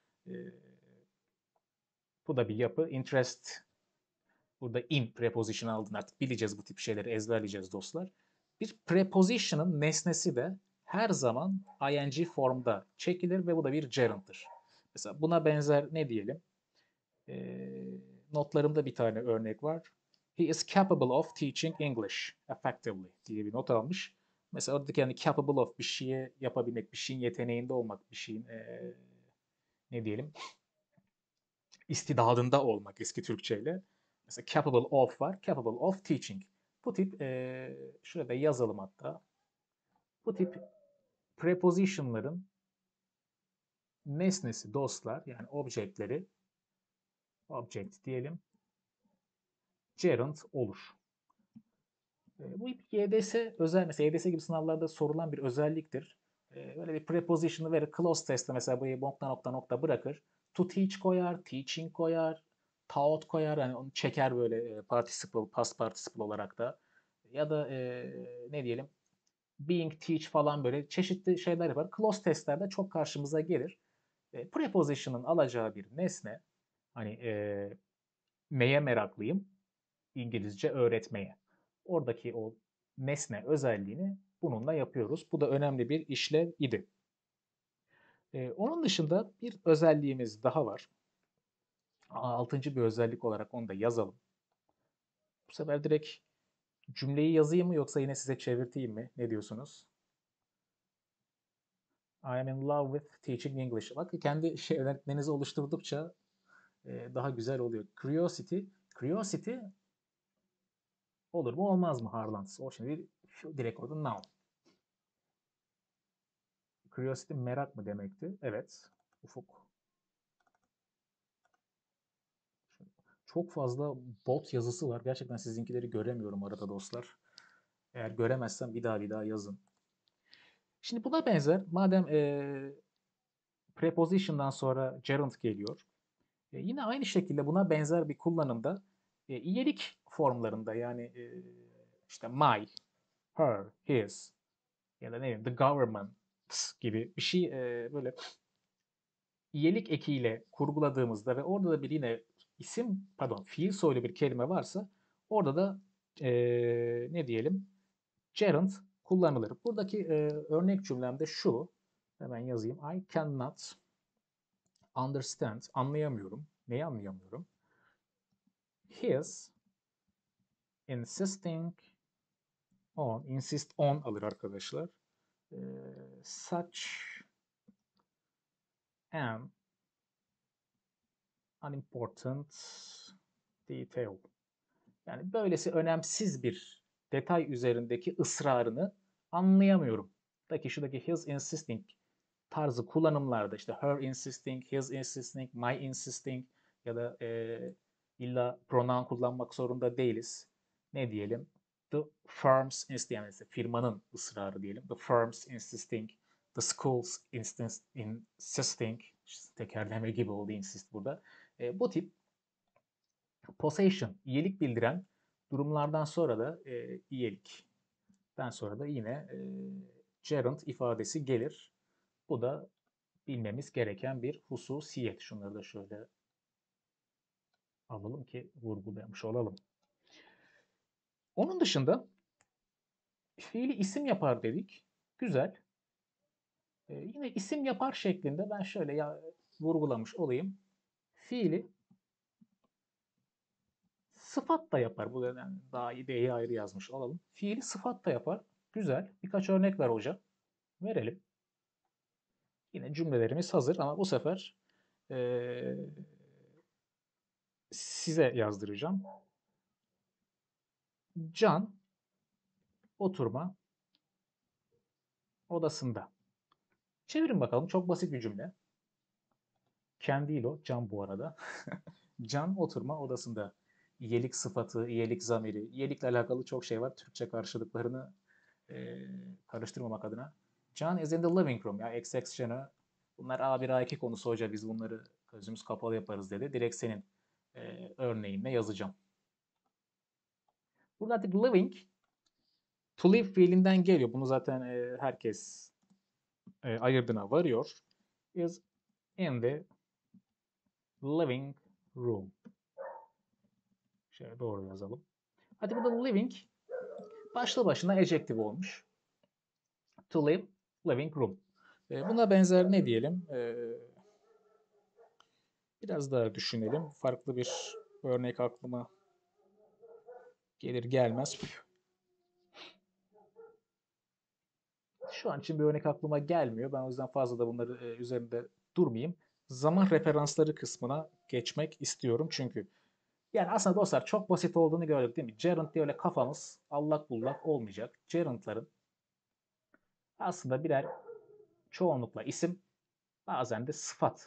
Bu da bir yapı. Interest burada in preposition aldın, artık bileceğiz bu tip şeyleri, ezberleyeceğiz dostlar. Bir preposition'ın nesnesi de her zaman ing formda çekilir ve bu da bir gerund'dır. Mesela buna benzer ne diyelim? Notlarımda bir tane örnek var. He is capable of teaching English effectively diye bir not almış. Mesela oradaki yani capable of bir şeye yapabilmek, bir şeyin yeteneğinde olmak, bir şeyin ne diyelim istidadında olmak eski Türkçeyle. Mesela capable of var, capable of teaching. Bu tip şurada yazalım hatta. Bu tip preposition'ların nesnesi dostlar yani objectleri object diyelim gerund olur. Bu YDS özel, mesela YDS gibi sınavlarda sorulan bir özelliktir. Böyle bir preposition'ı verir. Clause test'te mesela burayı nokta nokta nokta bırakır. To teach koyar, teaching koyar, taught koyar. Yani onu çeker böyle participle, past participle olarak da. Ya da ne diyelim being, teach falan böyle çeşitli şeyler yapar. Clause testlerde çok karşımıza gelir. Preposition'ın alacağı bir nesne hani neye meraklıyım? İngilizce öğretmeye. Oradaki o nesne özelliğini bununla yapıyoruz. Bu da önemli bir işlev idi. Onun dışında bir özelliğimiz daha var. Altıncı bir özellik olarak onu da yazalım. Bu sefer direkt cümleyi yazayım mı yoksa yine size çevirteyim mi? Ne diyorsunuz? I am in love with teaching English. Bak kendi öğretmenizi oluşturdukça daha güzel oluyor. Curiosity olur mu olmaz mı Harlands? O şimdi direkt orada noun. Curiosity merak mı demekti? Evet. Ufuk. Çok fazla bot yazısı var. Gerçekten sizinkileri göremiyorum arada dostlar. Eğer göremezsem bir daha yazın. Şimdi buna benzer, madem preposition'dan sonra gerund geliyor. Yine aynı şekilde buna benzer bir kullanımda iyelik formlarında yani işte my, her, his ya da ne bileyim the government gibi bir şey böyle iyelik ekiyle kurguladığımızda ve orada da bir yine fiil soylu bir kelime varsa orada da ne diyelim gerund kullanılır. Buradaki örnek cümlemde şu, hemen yazayım. I cannot understand, anlayamıyorum. Neyi anlayamıyorum? His insisting on, insist on alır arkadaşlar. Such an unimportant detail. Yani böylesi önemsiz bir detay üzerindeki ısrarını anlayamıyorum. Şuradaki his insisting tarzı kullanımlarda işte her insisting, his insisting, my insisting ya da illa pronoun kullanmak zorunda değiliz. Ne diyelim? The firm's insisting, yani firmanın ısrarı diyelim. The firm's insisting, the school's insisting, işte tekerleme gibi oldu insist burada. Bu tip possession, iyilik bildiren durumlardan sonra da iyilikten sonra da yine gerund ifadesi gelir. Bu da bilmemiz gereken bir hususiyet. Şunları da şöyle alalım ki vurgulamış olalım. Onun dışında fiili isim yapar dedik. Güzel. Yine isim yapar şeklinde ben şöyle vurgulamış olayım. Fiili sıfat da yapar. Bu yani daha iyi ayrı yazmış olalım. Fiili sıfat da yapar. Güzel. Birkaç örnek ver hocam. Verelim. Yine cümlelerimiz hazır ama bu sefer size yazdıracağım. Can oturma odasında. Çevirin bakalım. Çok basit bir cümle. Can değil o. Can bu arada. Can oturma odasında. İyelik sıfatı, iyelik zamiri. İyelikle alakalı çok şey var. Türkçe karşılıklarını karıştırmamak adına. Can is in the living room. Ya XX Can'ı. Bunlar A1 A2 konusu hoca. Biz bunları gözümüz kapalı yaparız dedi. Direkt senin örneğinle yazacağım. Burada artık living to live fiilinden geliyor. Bunu zaten herkes ayırdına varıyor. Is in the living room. Şöyle doğru yazalım. Hadi burada living başlı başına adjective olmuş. To live, living room. Buna benzer ne diyelim? Biraz daha düşünelim. Farklı bir örnek aklıma gelir gelmez. Şu an için bir örnek aklıma gelmiyor. Ben o yüzden fazla da bunları üzerinde durmayayım. Zaman referansları kısmına geçmek istiyorum çünkü. Yani aslında dostlar çok basit olduğunu gördük değil mi? Gerund diye öyle kafamız allak bullak olmayacak. Gerund'ların aslında birer çoğunlukla isim, bazen de sıfat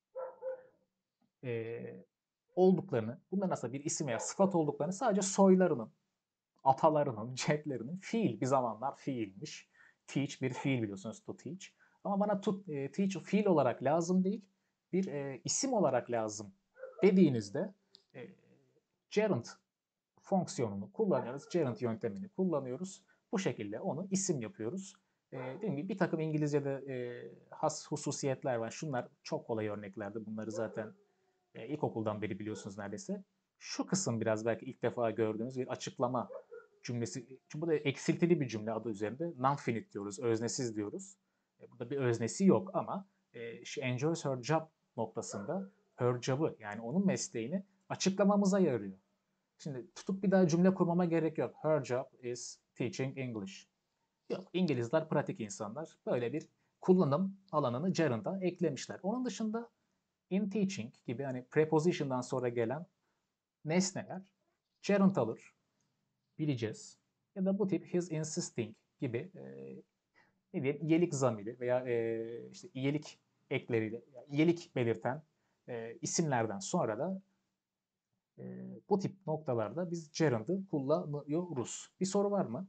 olduklarını, bunların aslında bir isim veya sıfat olduklarını sadece soylarının, atalarının, cedlerinin fiil, bir zamanlar fiilmiş. Teach bir fiil biliyorsunuz, to teach. Ama bana teach fiil olarak lazım değil, bir isim olarak lazım dediğinizde gerund fonksiyonunu kullanıyoruz. Gerund yöntemini kullanıyoruz. Bu şekilde onu isim yapıyoruz. Dediğim gibi bir takım İngilizce'de has hususiyetler var. Şunlar çok kolay örneklerdi. Bunları zaten ilkokuldan beri biliyorsunuz neredeyse. Şu kısım biraz belki ilk defa gördüğünüz bir açıklama cümlesi. Çünkü bu da eksiltili bir cümle adı üzerinde. Non-finite diyoruz, öznesiz diyoruz. Burada bir öznesi yok ama she enjoys her job noktasında her job'ı yani onun mesleğini açıklamamıza yarıyor. Şimdi tutup bir daha cümle kurmama gerek yok. Her job is teaching English. Yok, İngilizler pratik insanlar. Böyle bir kullanım alanını gerund'a eklemişler. Onun dışında in teaching gibi hani preposition'dan sonra gelen nesneler gerund alır. Bileceğiz. Ya da bu tip his insisting gibi ne diyelim iyelik zamiri veya işte iyelik ekleriyle iyilik belirten isimlerden sonra da bu tip noktalarda biz gerund'ı kullanıyoruz. Bir soru var mı?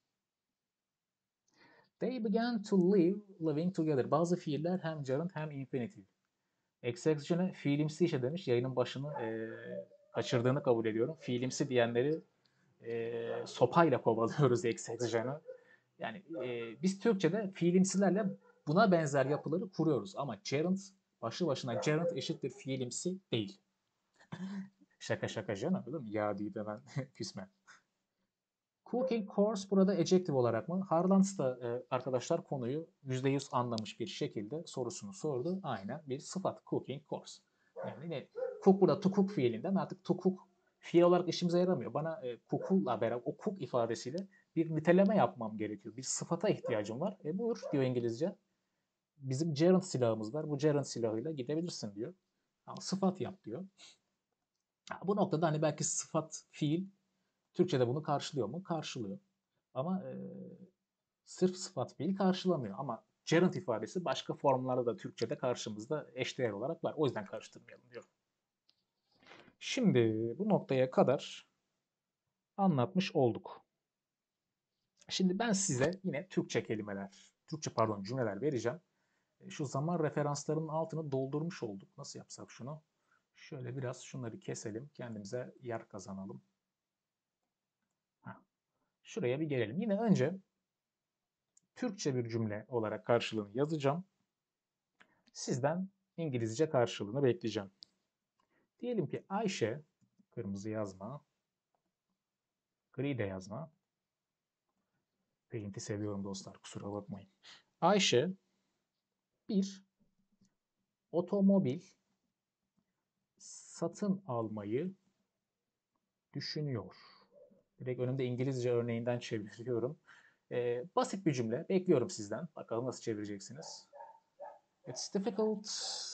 They began to living together. Bazı fiiller hem gerund hem infinitive. Exception'ı fiilimsi işe demiş. Yayının başını kaçırdığını kabul ediyorum. Fiilimsi diyenleri sopayla kovalıyoruz exception'ı. Yani biz Türkçe'de fiilimsilerle buna benzer yapıları kuruyoruz. Ama gerund başlı başına gerund eşittir fiilimsi değil. Şaka şaka canım, değil mi? Ya deyip hemen küsme. Cooking course burada adjective olarak mı? Harlands da arkadaşlar konuyu %100 anlamış bir şekilde sorusunu sordu. Aynen bir sıfat. Cooking course. Yani ne? Cook burada to cook fiilinden artık to cook fiil olarak işimize yaramıyor. Bana cook'la beraber o cook ifadesiyle bir niteleme yapmam gerekiyor. Bir sıfata ihtiyacım var. Buyur diyor İngilizce. Bizim gerund silahımız var. Bu gerund silahıyla gidebilirsin diyor. Ama sıfat yap diyor. Bu noktada hani belki sıfat, fiil Türkçe'de bunu karşılıyor mu? Karşılıyor. Ama sırf sıfat fiil karşılamıyor. Ama gerund ifadesi başka formlarda da Türkçe'de karşımızda eşdeğer olarak var. O yüzden karıştırmayalım diyorum. Şimdi bu noktaya kadar anlatmış olduk. Şimdi ben size yine cümleler vereceğim. Şu zaman referanslarının altını doldurmuş olduk. Nasıl yapsak şunu? Şöyle biraz şunları keselim. Kendimize yer kazanalım. Şuraya bir gelelim. Yine önce Türkçe bir cümle olarak karşılığını yazacağım. Sizden İngilizce karşılığını bekleyeceğim. Diyelim ki Ayşe, kırmızı yazma, gri de yazma. Paint'i seviyorum dostlar, kusura bakmayın. Ayşe bir otomobil satın almayı düşünüyor. Direkt önümde İngilizce örneğinden çeviriyorum. Basit bir cümle. Bekliyorum sizden. Bakalım nasıl çevireceksiniz. It's difficult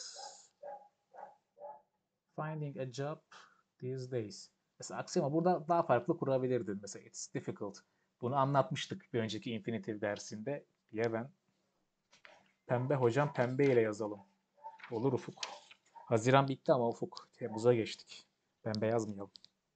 finding a job these days. Mesela aksiyoma burada daha farklı kurabilirdin. Mesela it's difficult. Bunu anlatmıştık bir önceki infinitive dersinde diye ben. Pembe hocam, pembe ile yazalım. Olur Ufuk. Haziran bitti ama Ufuk. Temmuz'a geçtik. Pembe yazmayalım.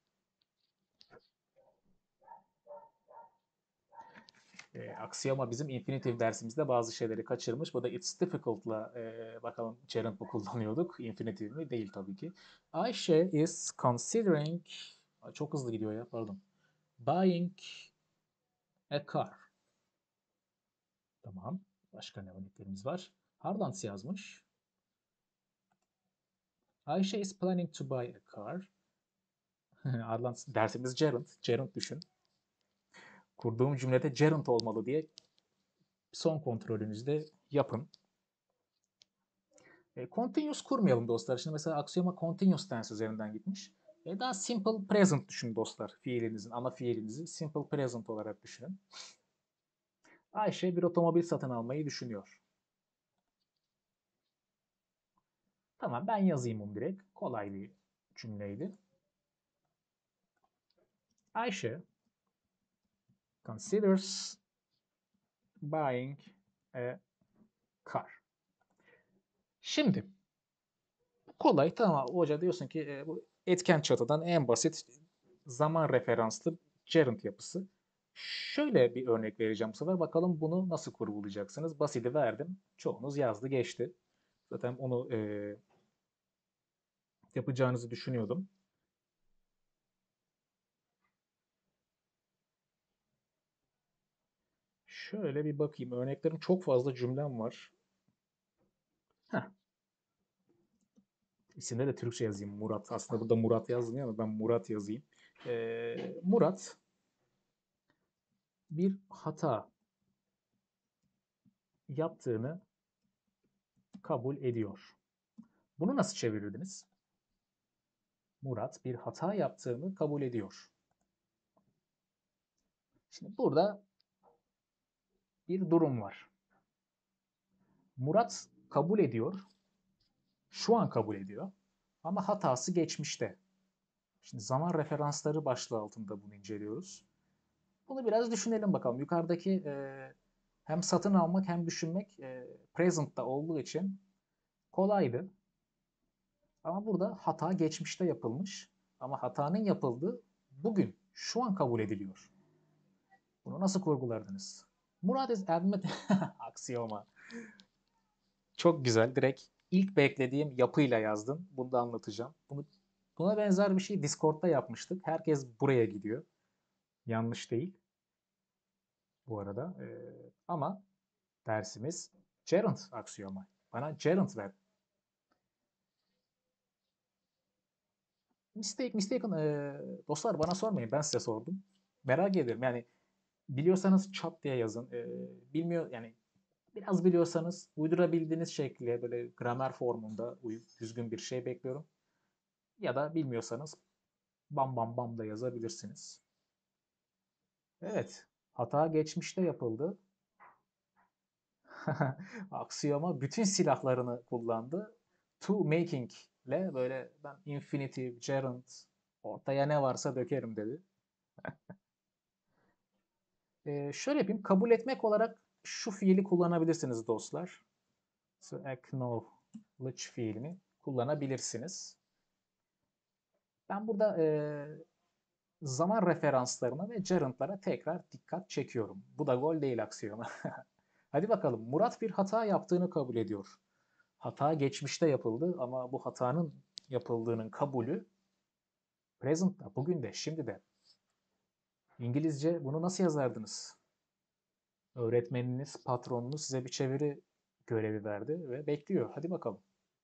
Aksiyoma bizim infinitive dersimizde bazı şeyleri kaçırmış. Bu da it's difficult'la bakalım gerund mu kullanıyorduk? Infinitive mi? Değil tabii ki. Ayşe is considering, çok hızlı gidiyor ya, pardon. Buying a car. Tamam. Başka ne örneklerimiz var? Hardans yazmış. Ayşe is planning to buy a car. Hardans dersimiz gerund. Gerund düşün. Kurduğum cümlede gerund olmalı diye son kontrolünüzde yapın. Continuous kurmayalım dostlar. Şimdi mesela aksiyoma continuous tense üzerinden gitmiş. Daha simple present düşünün dostlar. Fiilinizin, ana fiilinizi simple present olarak düşünün. Ayşe bir otomobil satın almayı düşünüyor. Tamam, ben yazayım bunu direkt. Kolay bir cümleydi. Ayşe considers buying a car. Şimdi kolay, tamam hoca, diyorsun ki bu etken çatıdan en basit zaman referanslı gerund yapısı. Şöyle bir örnek vereceğim bu sefer. Bakalım bunu nasıl kurgulayacaksınız. Basiti verdim. Çoğunuz yazdı geçti. Zaten onu yapacağınızı düşünüyordum. Şöyle bir bakayım. Örneklerim çok fazla cümlem var. Heh. İsimde de Türkçe yazayım. Murat. Aslında burada Murat yazmıyor ama ben Murat yazayım. Murat bir hata yaptığını kabul ediyor. Bunu nasıl çevirirdiniz? Murat bir hata yaptığını kabul ediyor. Şimdi burada bir durum var. Murat kabul ediyor. Şu an kabul ediyor. Ama hatası geçmişte. Şimdi zaman referansları başlığı altında bunu inceliyoruz. Bunu biraz düşünelim bakalım. Yukarıdaki hem satın almak hem düşünmek present'ta olduğu için Kolaydı. Ama burada hata geçmişte yapılmış. Ama hatanın yapıldığı bugün, şu an kabul ediliyor. Bunu nasıl kurgulardınız? Murat is admit aksiyoma. Çok güzel. Direkt ilk beklediğim yapıyla yazdım. Bunu da anlatacağım. Buna benzer bir şey Discord'da yapmıştık. Herkes buraya gidiyor. Yanlış değil bu arada. Ama dersimiz gerund aksiyoma. Bana gerund ver. Mistaken. Dostlar bana sormayın. Ben size sordum. Merak ederim. Yani biliyorsanız chat diye yazın. Bilmiyor yani biraz biliyorsanız uydurabildiğiniz şekilde böyle gramer formunda düzgün bir şey bekliyorum. Ya da bilmiyorsanız bam bam bam da yazabilirsiniz. Evet. Hata geçmişte yapıldı. Aksiyoma bütün silahlarını kullandı. To making ile böyle ben infinitive, gerund ortaya ne varsa dökerim dedi. Şöyle yapayım. Kabul etmek olarak şu fiili kullanabilirsiniz dostlar. So, acknowledge fiilini kullanabilirsiniz. Ben burada zaman referanslarına ve gerundlara tekrar dikkat çekiyorum. Bu da gol değil aksiyonu. Hadi bakalım. Murat bir hata yaptığını kabul ediyor. Hata geçmişte yapıldı ama bu hatanın yapıldığının kabulü present'ta, bugün de, şimdi de. İngilizce bunu nasıl yazardınız? Öğretmeniniz, patronunuz size bir çeviri görevi verdi ve bekliyor. Hadi bakalım.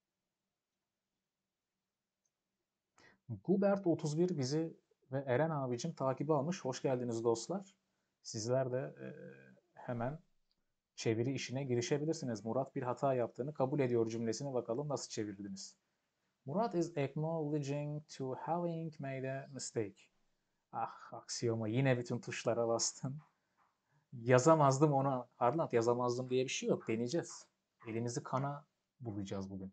Gubert 31 bizi ve Eren abicim takibi almış. Hoş geldiniz dostlar. Sizler de hemen çeviri işine girişebilirsiniz. Murat bir hata yaptığını kabul ediyor cümlesini bakalım nasıl çevirdiniz. Murat is acknowledging to having made a mistake. Ah aksiyoma yine bütün tuşlara bastın. Yazamazdım onu. Arnavut yazamazdım diye bir şey yok. Deneyeceğiz. Elimizi kana bulayacağız bugün.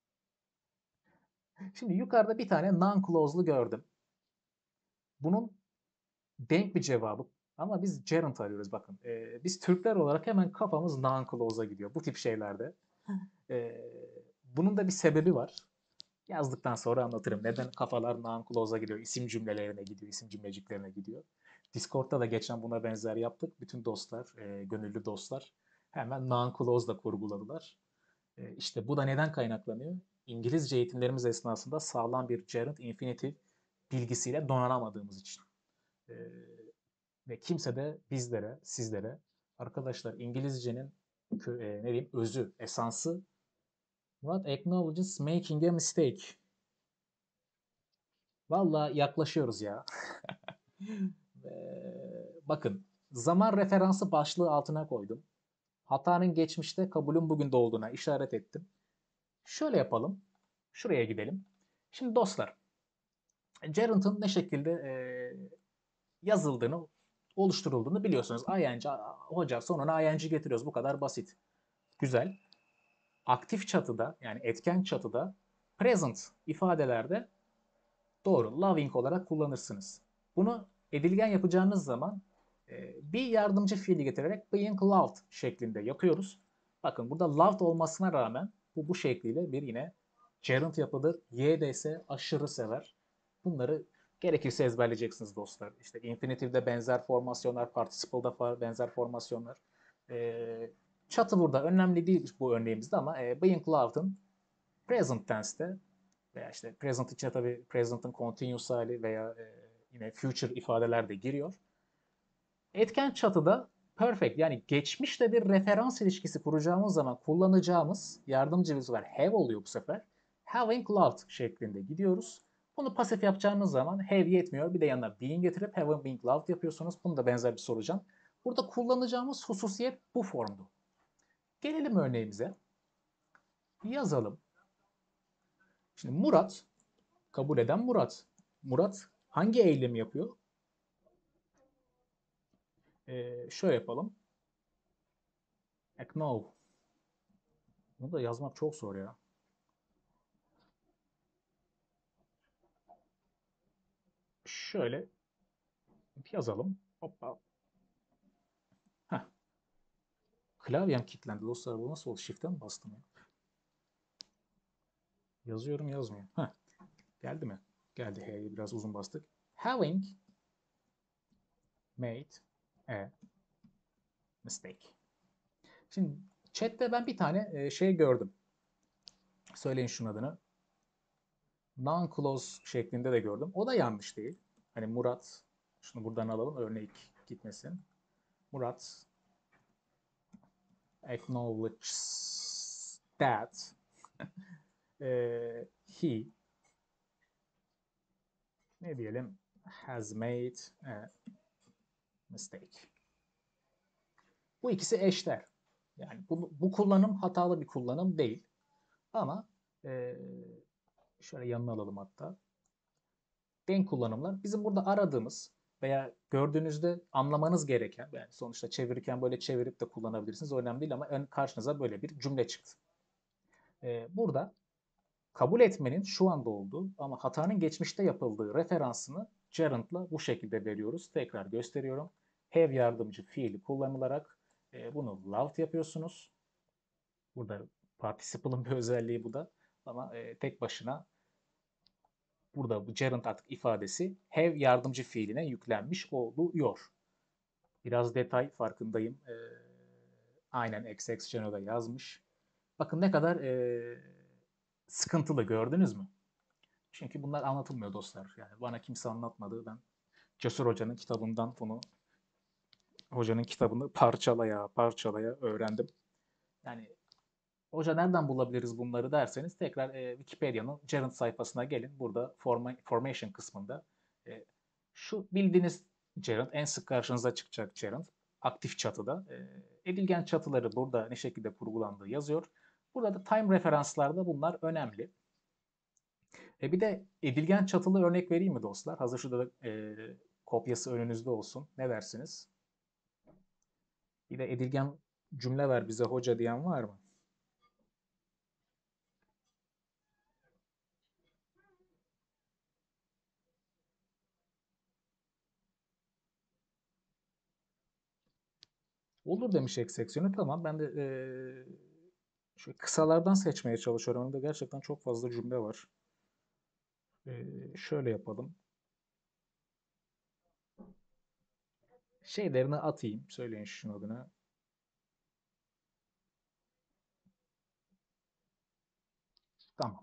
Şimdi yukarıda bir tane non-clause'lu gördüm. Bunun denk bir cevabı ama biz gerund arıyoruz bakın. Biz Türkler olarak hemen kafamız non-clause'a gidiyor bu tip şeylerde. Bunun da bir sebebi var. Yazdıktan sonra anlatırım. Neden kafalar non-clause'a gidiyor, isim cümlelerine gidiyor, isim cümleciklerine gidiyor. Discord'da da geçen buna benzer yaptık. Bütün dostlar, gönüllü dostlar hemen non-clause'la kurguladılar. İşte bu da neden kaynaklanıyor? İngilizce eğitimlerimiz esnasında sağlam bir gerund infinitive bilgisiyle donanamadığımız için. Ee, Ve kimse de bizlere, sizlere arkadaşlar İngilizcenin ne diyeyim özü, esansı What acknowledges making a mistake. Valla yaklaşıyoruz ya. Bakın zaman referansı başlığı altına koydum. Hatanın geçmişte kabulün bugün olduğuna işaret ettim. Şöyle yapalım. Şuraya gidelim. Şimdi dostlar gerund'un ne şekilde yazıldığını, oluşturulduğunu biliyorsunuz. ING, hoca sonuna ing getiriyoruz. Bu kadar basit. Güzel. Aktif çatıda yani etken çatıda present ifadelerde doğru loving olarak kullanırsınız. Bunu edilgen yapacağınız zaman bir yardımcı fiili getirerek being loved şeklinde yapıyoruz. Bakın burada loved olmasına rağmen bu şekliyle bir yine gerund yapıdır. Y de ise aşırı sever. Bunları gerekirse ezberleyeceksiniz dostlar. İşte infinitive'de benzer formasyonlar, participle'da benzer formasyonlar. Çatı burada önemli değil bu örneğimizde ama being loved'ın present tense'te veya işte present içine tabii present'ın continuous hali veya yine future ifadeler de giriyor. Etken çatıda perfect yani geçmişte bir referans ilişkisi kuracağımız zaman kullanacağımız yardımcı bir var. Have oluyor bu sefer. Having loved şeklinde gidiyoruz. Bunu pasif yapacağınız zaman have yetmiyor. Bir de yanına being getirip having been loved yapıyorsunuz. Bunu da benzer bir soracağım. Burada kullanacağımız hususiyet bu formdu. Gelelim örneğimize. Yazalım. Şimdi Murat, kabul eden Murat. Murat hangi eylemi yapıyor? Şöyle yapalım. Acknowledge. Bunu da yazmak çok zor ya. Şöyle yazalım. Hoppa. Heh. Klavyem kilitlendi dostlar. Bu nasıl oldu? Shift'e mi bastım ya? Yazıyorum yazmıyor. Heh, geldi mi? Geldi. H'yi biraz uzun bastık. Having made a mistake. Şimdi chat'te ben bir tane şey gördüm. Söyleyin şunun adını. Non-clause şeklinde de gördüm. O da yanlış değil. Hani Murat, şunu buradan alalım örnek gitmesin. Murat acknowledges that he ne diyelim has made a mistake. Bu ikisi eşler. Yani bu kullanım hatalı bir kullanım değil. Ama şöyle yanına alalım hatta. Denk kullanımlar bizim burada aradığımız veya gördüğünüzde anlamanız gereken, yani sonuçta çevirirken böyle çevirip de kullanabilirsiniz. O önemli değil ama karşınıza böyle bir cümle çıktı. Burada kabul etmenin şu anda olduğu ama hatanın geçmişte yapıldığı referansını gerund'la bu şekilde veriyoruz. Tekrar gösteriyorum. Have yardımcı fiili kullanılarak bunu loved yapıyorsunuz. Burada participle'ın bir özelliği bu da. Ama tek başına burada bu gerund artık ifadesi have yardımcı fiiline yüklenmiş oluyor. Biraz detay farkındayım. Aynen XX Geno'da yazmış. Bakın ne kadar sıkıntılı gördünüz mü? Çünkü bunlar anlatılmıyor dostlar. Yani bana kimse anlatmadı. Ben Cesur Hoca'nın kitabından bunu hocanın kitabını parçalaya parçalaya öğrendim. Yani hoca nereden bulabiliriz bunları derseniz tekrar Wikipedia'nın gerund sayfasına gelin. Burada formation kısmında şu bildiğiniz gerund en sık karşınıza çıkacak gerund aktif çatıda. Edilgen çatıları burada ne şekilde kurgulandığı yazıyor. Burada da time referanslarda bunlar önemli. Bir de edilgen çatılı örnek vereyim mi dostlar? Hazır şurada da kopyası önünüzde olsun. Ne dersiniz? Bir de edilgen cümle ver bize hoca diyen var mı? Olur demiş ek seksiyonu. Tamam ben de şu kısalardan seçmeye çalışıyorum. Orada gerçekten çok fazla cümle var. Şöyle yapalım. Şeylerini atayım. Söyleyin şunun adını. Tamam.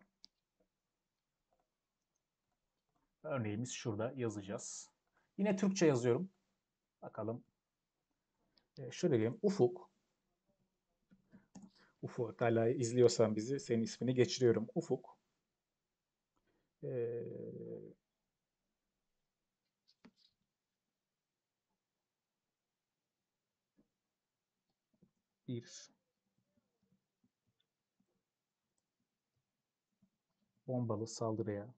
Örneğimiz şurada yazacağız. Yine Türkçe yazıyorum. Bakalım. Şöyle diyeyim. Ufuk. Ufuk. Hala izliyorsan bizi senin ismini geçiriyorum. Ufuk. Bir bombalı saldırıya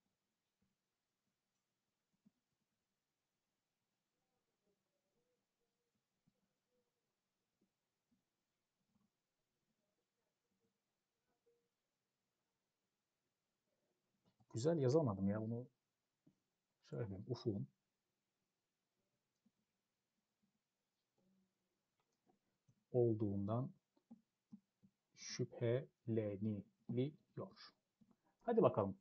güzel yazamadım ya bunu söyleyeyim. Ufuk'un olduğundan şüpheleniliyor. Hadi bakalım.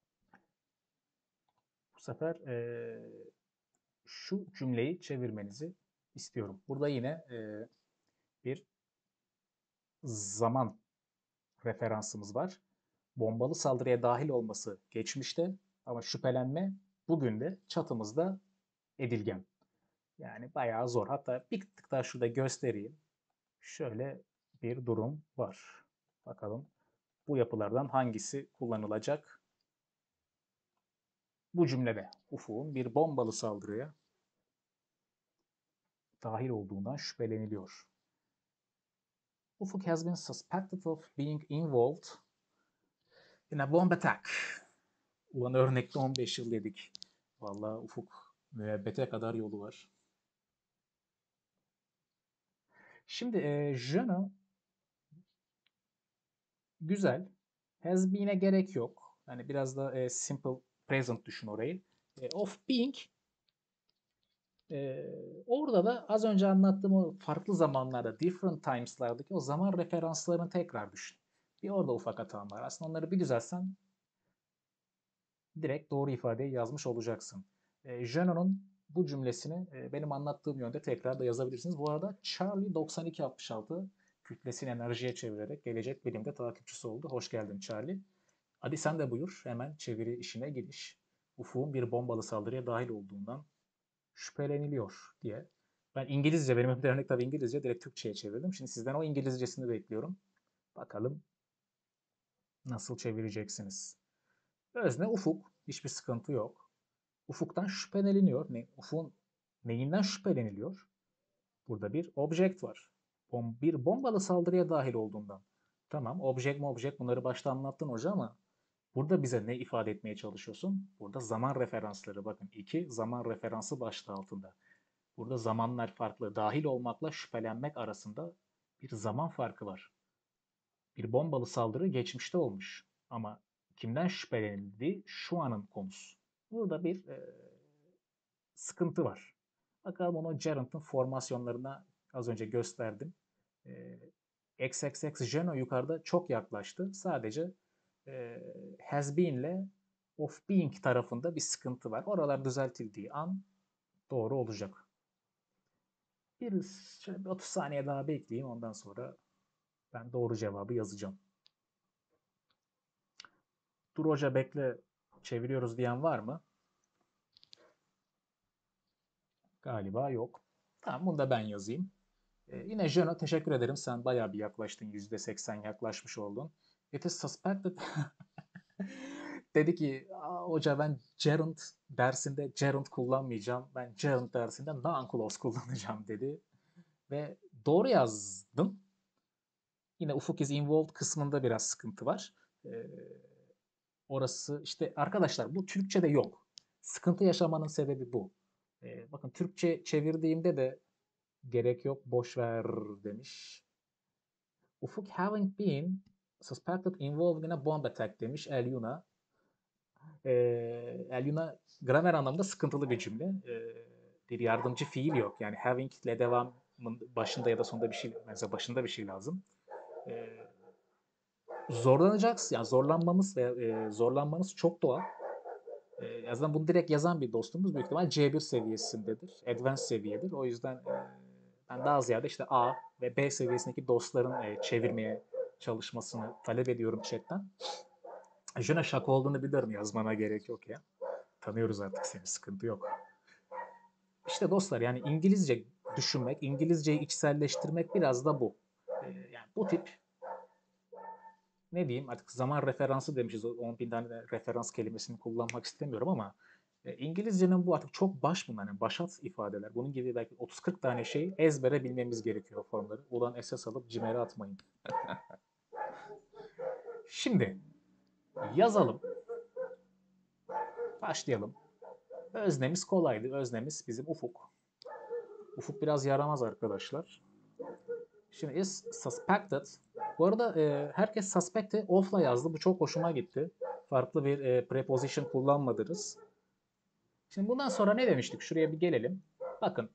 Bu sefer şu cümleyi çevirmenizi istiyorum. Burada yine bir zaman referansımız var. Bombalı saldırıya dahil olması geçmişte ama şüphelenme bugün de çatımızda edilgen. Yani bayağı zor. Hatta bir tık daha şurada göstereyim. Şöyle bir durum var. Bakalım bu yapılardan hangisi kullanılacak? Bu cümlede Ufuk'un bir bombalı saldırıya dahil olduğundan şüpheleniliyor. Ufuk has been suspected of being involved in a bomb attack. Ulan örnekte 15 yıl dedik. Vallahi Ufuk müebbete kadar yolu var. Şimdi jeune güzel. Has been'e gerek yok. Hani biraz da simple present düşün orayı. Of being orada da az önce anlattığım o farklı zamanlarda, different times'lardaki o zaman referanslarını tekrar düşün. Bir orada ufak hatam var. Aslında onları bir düzeltsen direkt doğru ifadeyi yazmış olacaksın. Jeno'nun bu cümlesini benim anlattığım yönde tekrar da yazabilirsiniz. Bu arada Charlie 9266 kütlesini enerjiye çevirerek gelecek bilimde takipçisi oldu. Hoş geldin Charlie. Hadi sen de buyur. Hemen çeviri işine giriş. Ufuk'un bir bombalı saldırıya dahil olduğundan şüpheleniliyor diye. Ben İngilizce, benim örnek tabii İngilizce, direkt Türkçe'ye çevirdim. Şimdi sizden o İngilizcesini bekliyorum. Bakalım nasıl çevireceksiniz. Özne Ufuk. Hiçbir sıkıntı yok. Ufuk'tan şüpheleniliyor. Ufuk'un neyinden şüpheleniliyor? Burada bir object var. Bir bombalı saldırıya dahil olduğundan. Tamam, object bunları başta anlattın hoca ama burada bize ne ifade etmeye çalışıyorsun? Burada zaman referansları. Bakın iki zaman referansı başlığı altında. Burada zamanlar farklı. Dahil olmakla şüphelenmek arasında bir zaman farkı var. Bir bombalı saldırı geçmişte olmuş. Ama kimden şüphelenildiği şu anın konusu. Burada bir sıkıntı var. Bakalım onu Gerant'ın formasyonlarına az önce gösterdim. XXX Geno yukarıda çok yaklaştı. Sadece has been ile of being tarafında bir sıkıntı var. Oralar düzeltildiği an doğru olacak. Şöyle bir 30 saniye daha bekleyeyim. Ondan sonra ben doğru cevabı yazacağım. Dur hoca bekle, çeviriyoruz diyen var mı? Galiba yok. Tamam, bunu da ben yazayım. Yine Jeno teşekkür ederim. Sen bayağı bir yaklaştın. %80 yaklaşmış oldun. It is suspected. Dedi ki hoca ben gerund dersinde gerund kullanmayacağım. Ben gerund dersinde non-clause kullanacağım dedi. Ve doğru yazdım. Yine Ufuk is involved kısmında biraz sıkıntı var. Orası işte arkadaşlar bu Türkçe'de yok. Sıkıntı yaşamanın sebebi bu. Bakın Türkçe çevirdiğimde de gerek yok boş ver demiş. Ufuk having been suspected involved in a bomb attack demiş Elyuna. Elyuna gramer anlamda sıkıntılı bir cümle. Bir yardımcı fiil yok. Yani having ile devamın başında ya da sonunda bir şey, mesela başında bir şey lazım. Zorlanacaksın. Yani zorlanmamız ve zorlanmanız çok doğal. Yazdan bunu direkt yazan bir dostumuz büyük ihtimal C1 seviyesindedir. Advanced seviyedir. O yüzden ben daha ziyade işte A ve B seviyesindeki dostların çevirmeye çalışmasını talep ediyorum chatten. Jüne şaka olduğunu biliyorum. Yazmana gerek yok ya. Tanıyoruz artık seni. Sıkıntı yok. İşte dostlar yani İngilizce düşünmek, İngilizceyi içselleştirmek biraz da bu. Yani bu tip ne diyeyim artık zaman referansı demişiz. 10 bin tane referans kelimesini kullanmak istemiyorum ama İngilizcenin bu artık çok baş bunlar. Yani başat ifadeler. Bunun gibi belki 30-40 tane şey ezbere bilmemiz gerekiyor formları. Ulan esas alıp cimere atmayın. Şimdi yazalım. Başlayalım. Öznemiz kolaydı. Öznemiz bizim Ufuk. Ufuk biraz yaramaz arkadaşlar. Şimdi is suspected. Bu arada herkes suspect'i off'la yazdı. Bu çok hoşuma gitti. Farklı bir preposition kullanmadınız. Şimdi bundan sonra ne demiştik? Şuraya bir gelelim. Bakın.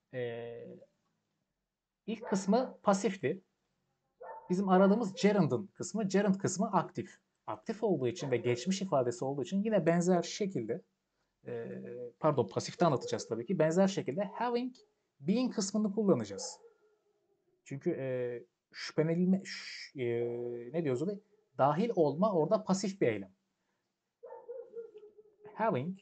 İlk kısmı pasifti. Bizim aradığımız gerund'ın kısmı. Gerund kısmı aktif. Aktif olduğu için ve geçmiş ifadesi olduğu için yine benzer şekilde pardon pasifte anlatacağız tabii ki. Benzer şekilde having, being kısmını kullanacağız. Çünkü şüphelenilme ne diyoruz orada? Dahil olma orada pasif bir eylem. Having,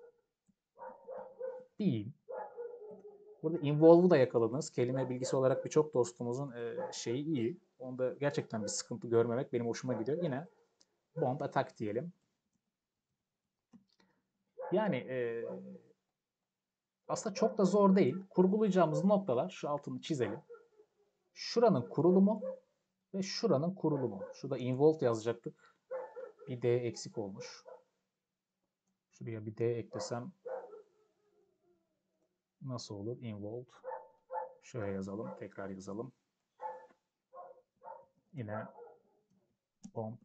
being. Burada involve'u da yakaladınız. Kelime bilgisi olarak birçok dostumuzun şeyi iyi. Onda gerçekten bir sıkıntı görmemek benim hoşuma gidiyor. Yine bomb attack diyelim. Yani aslında çok da zor değil. Kurgulayacağımız noktalar şu altını çizelim. Şuranın kurulumu ve şuranın kurulumu. Şurada involved yazacaktık. Bir D eksik olmuş. Şuraya bir D eklesem nasıl olur? Involved. Şöyle yazalım. Tekrar yazalım. Yine bomb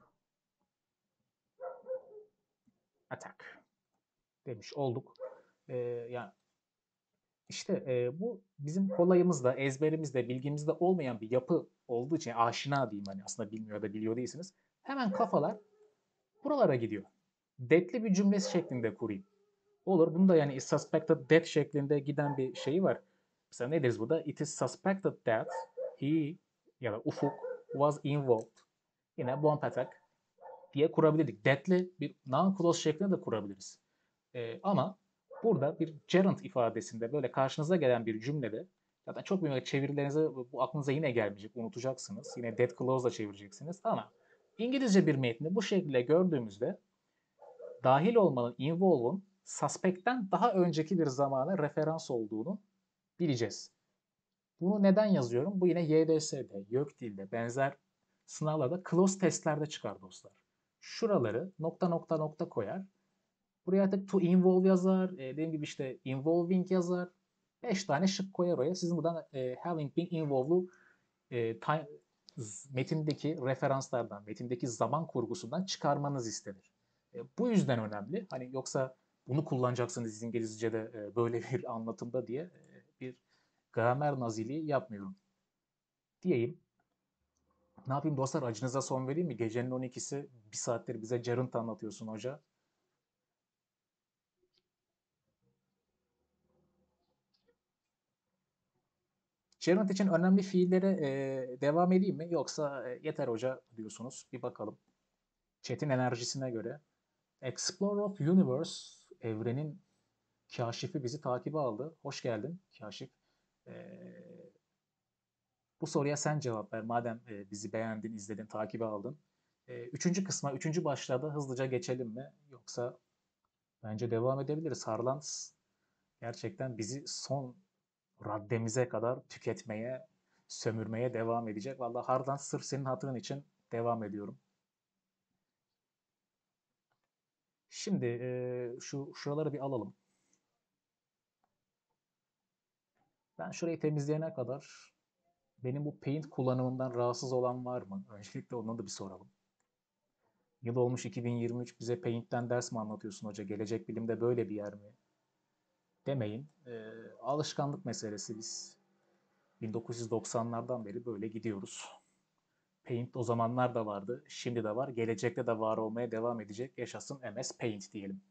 attack demiş olduk. Yani işte bu bizim kolayımızda, ezberimizde, bilgimizde olmayan bir yapı olduğu için aşina diyeyim hani aslında bilmiyor da biliyor değilsiniz. Hemen kafalar buralara gidiyor. Dead'li bir cümlesi şeklinde kurayım. Olur. Bunu da yani is suspected dead şeklinde giden bir şeyi var. Mesela ne deriz burada? It is suspected that he ya da Ufuk was involved in a bomb attack diye kurabilirdik. Dead'li bir non-clause şeklinde de kurabiliriz. Ama burada bir gerund ifadesinde böyle karşınıza gelen bir cümlede zaten çok büyük çevirilerinize bu aklınıza yine gelmeyecek. Unutacaksınız. Yine dead clause'la çevireceksiniz. Ama İngilizce bir metni bu şekilde gördüğümüzde dahil olmanın, involve'un suspect'ten daha önceki bir zamana referans olduğunu bileceğiz. Bunu neden yazıyorum? Bu yine YDS'de, YÖKDİL'de, benzer sınavlarda clause testlerde çıkar dostlar. Şuraları nokta nokta nokta koyar. Buraya artık to involve yazar. Dediğim gibi işte involving yazar. 5 tane şık koyar oraya. Sizin buradan having been involved'u metindeki referanslardan, metindeki zaman kurgusundan çıkarmanız istenir. Bu yüzden önemli. Hani yoksa bunu kullanacaksınız İngilizce'de böyle bir anlatımda diye bir gramer naziliği yapmıyorum diyeyim. Ne yapayım dostlar, acınıza son vereyim mi? Gecenin 12'si bir saattir bize gerund anlatıyorsun hoca. Gerund için önemli fiillere devam edeyim mi? Yoksa yeter hoca diyorsunuz. Bir bakalım. Chat'in enerjisine göre. Explorer of Universe, evrenin kaşifi bizi takibe aldı. Hoş geldin kaşif. E, Bu soruya sen cevap ver. Madem bizi beğendin, izledin, takibe aldın. Üçüncü kısma, üçüncü başlığa da hızlıca geçelim mi? Yoksa bence devam edebiliriz. Harlands gerçekten bizi son raddemize kadar tüketmeye, sömürmeye devam edecek. Vallahi Harlands sırf senin hatırın için devam ediyorum. Şimdi şuraları bir alalım. Ben şurayı temizleyene kadar benim bu Paint kullanımından rahatsız olan var mı? Öncelikle onu da bir soralım. Yıl olmuş 2023, bize Paint'ten ders mi anlatıyorsun hoca? Gelecek bilimde böyle bir yer mi? Demeyin. Alışkanlık meselesi biz. 1990'lardan beri böyle gidiyoruz. Paint o zamanlar da vardı, şimdi de var, gelecekte de var olmaya devam edecek. Yaşasın MS Paint diyelim.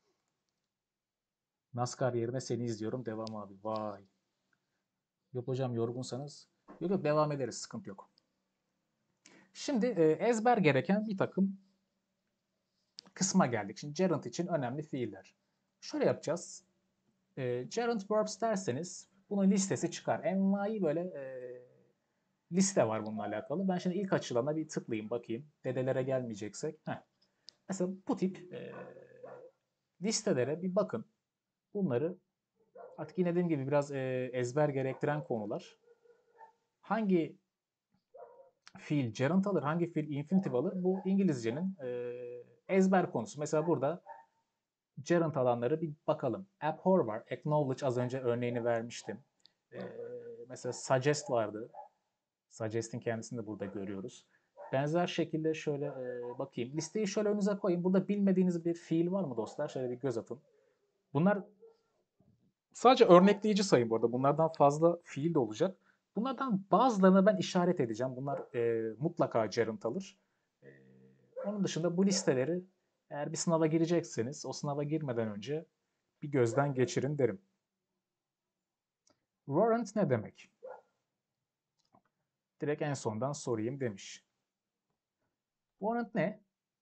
NASCAR yerine seni izliyorum. Devam abi. Vay. Yok hocam yorgunsanız. Yok yok devam ederiz. Sıkıntı yok. Şimdi ezber gereken bir takım kısma geldik. Şimdi gerund için önemli fiiller. Şöyle yapacağız. Gerund verbs derseniz bunun listesi çıkar. Envai böyle liste var bununla alakalı. Ben şimdi ilk açılana bir tıklayayım bakayım. Dedelere gelmeyeceksek. Heh. Mesela bu tip listelere bir bakın. Bunları artık yine dediğim gibi biraz ezber gerektiren konular. Hangi fiil gerund alır, hangi fiil infinitive alır? Bu İngilizcenin ezber konusu. Mesela burada gerund alanları bir bakalım. Abhor var. Acknowledge az önce örneğini vermiştim. E, Mesela suggest vardı. Suggest'in kendisini de burada görüyoruz. Benzer şekilde şöyle bakayım. Listeyi şöyle önünüze koyayım. Burada bilmediğiniz bir fiil var mı dostlar? Şöyle bir göz atın. Bunlar sadece örnekleyici sayın bu arada. Bunlardan fazla fiil de olacak. Bunlardan bazılarına ben işaret edeceğim. Bunlar mutlaka gerund alır. E, Onun dışında bu listeleri eğer bir sınava girecekseniz o sınava girmeden önce bir gözden geçirin derim. Warrant ne demek? Direkt en sondan sorayım demiş. Warrant ne?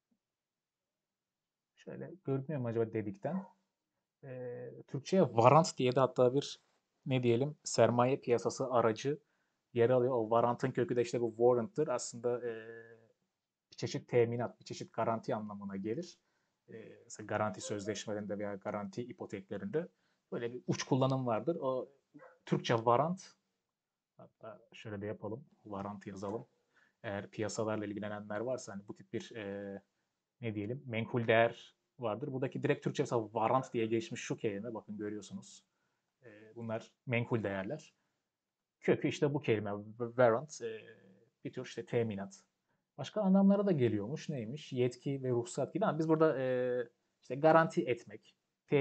Şöyle görünüyor mu acaba dedikten? Türkçe'ye varant diye de hatta bir ne diyelim sermaye piyasası aracı yer alıyor. O varantın kökü de işte bu warrant'tır. Aslında bir çeşit teminat, bir çeşit garanti anlamına gelir. Mesela garanti sözleşmelerinde veya garanti ipoteklerinde böyle bir uç kullanım vardır. O Türkçe varant, hatta şöyle de yapalım, varant yazalım. Eğer piyasalarla ilgilenenler varsa hani bu tip bir ne diyelim menkul değer vardır. Buradaki direkt Türkçe mesela varant diye geçmiş şu kelime bakın görüyorsunuz. Bunlar menkul değerler. Kökü işte bu kelime warrant bir tür işte teminat. Başka anlamlara da geliyormuş. Neymiş? Yetki ve ruhsat gibi. Ama biz burada işte garanti etmek,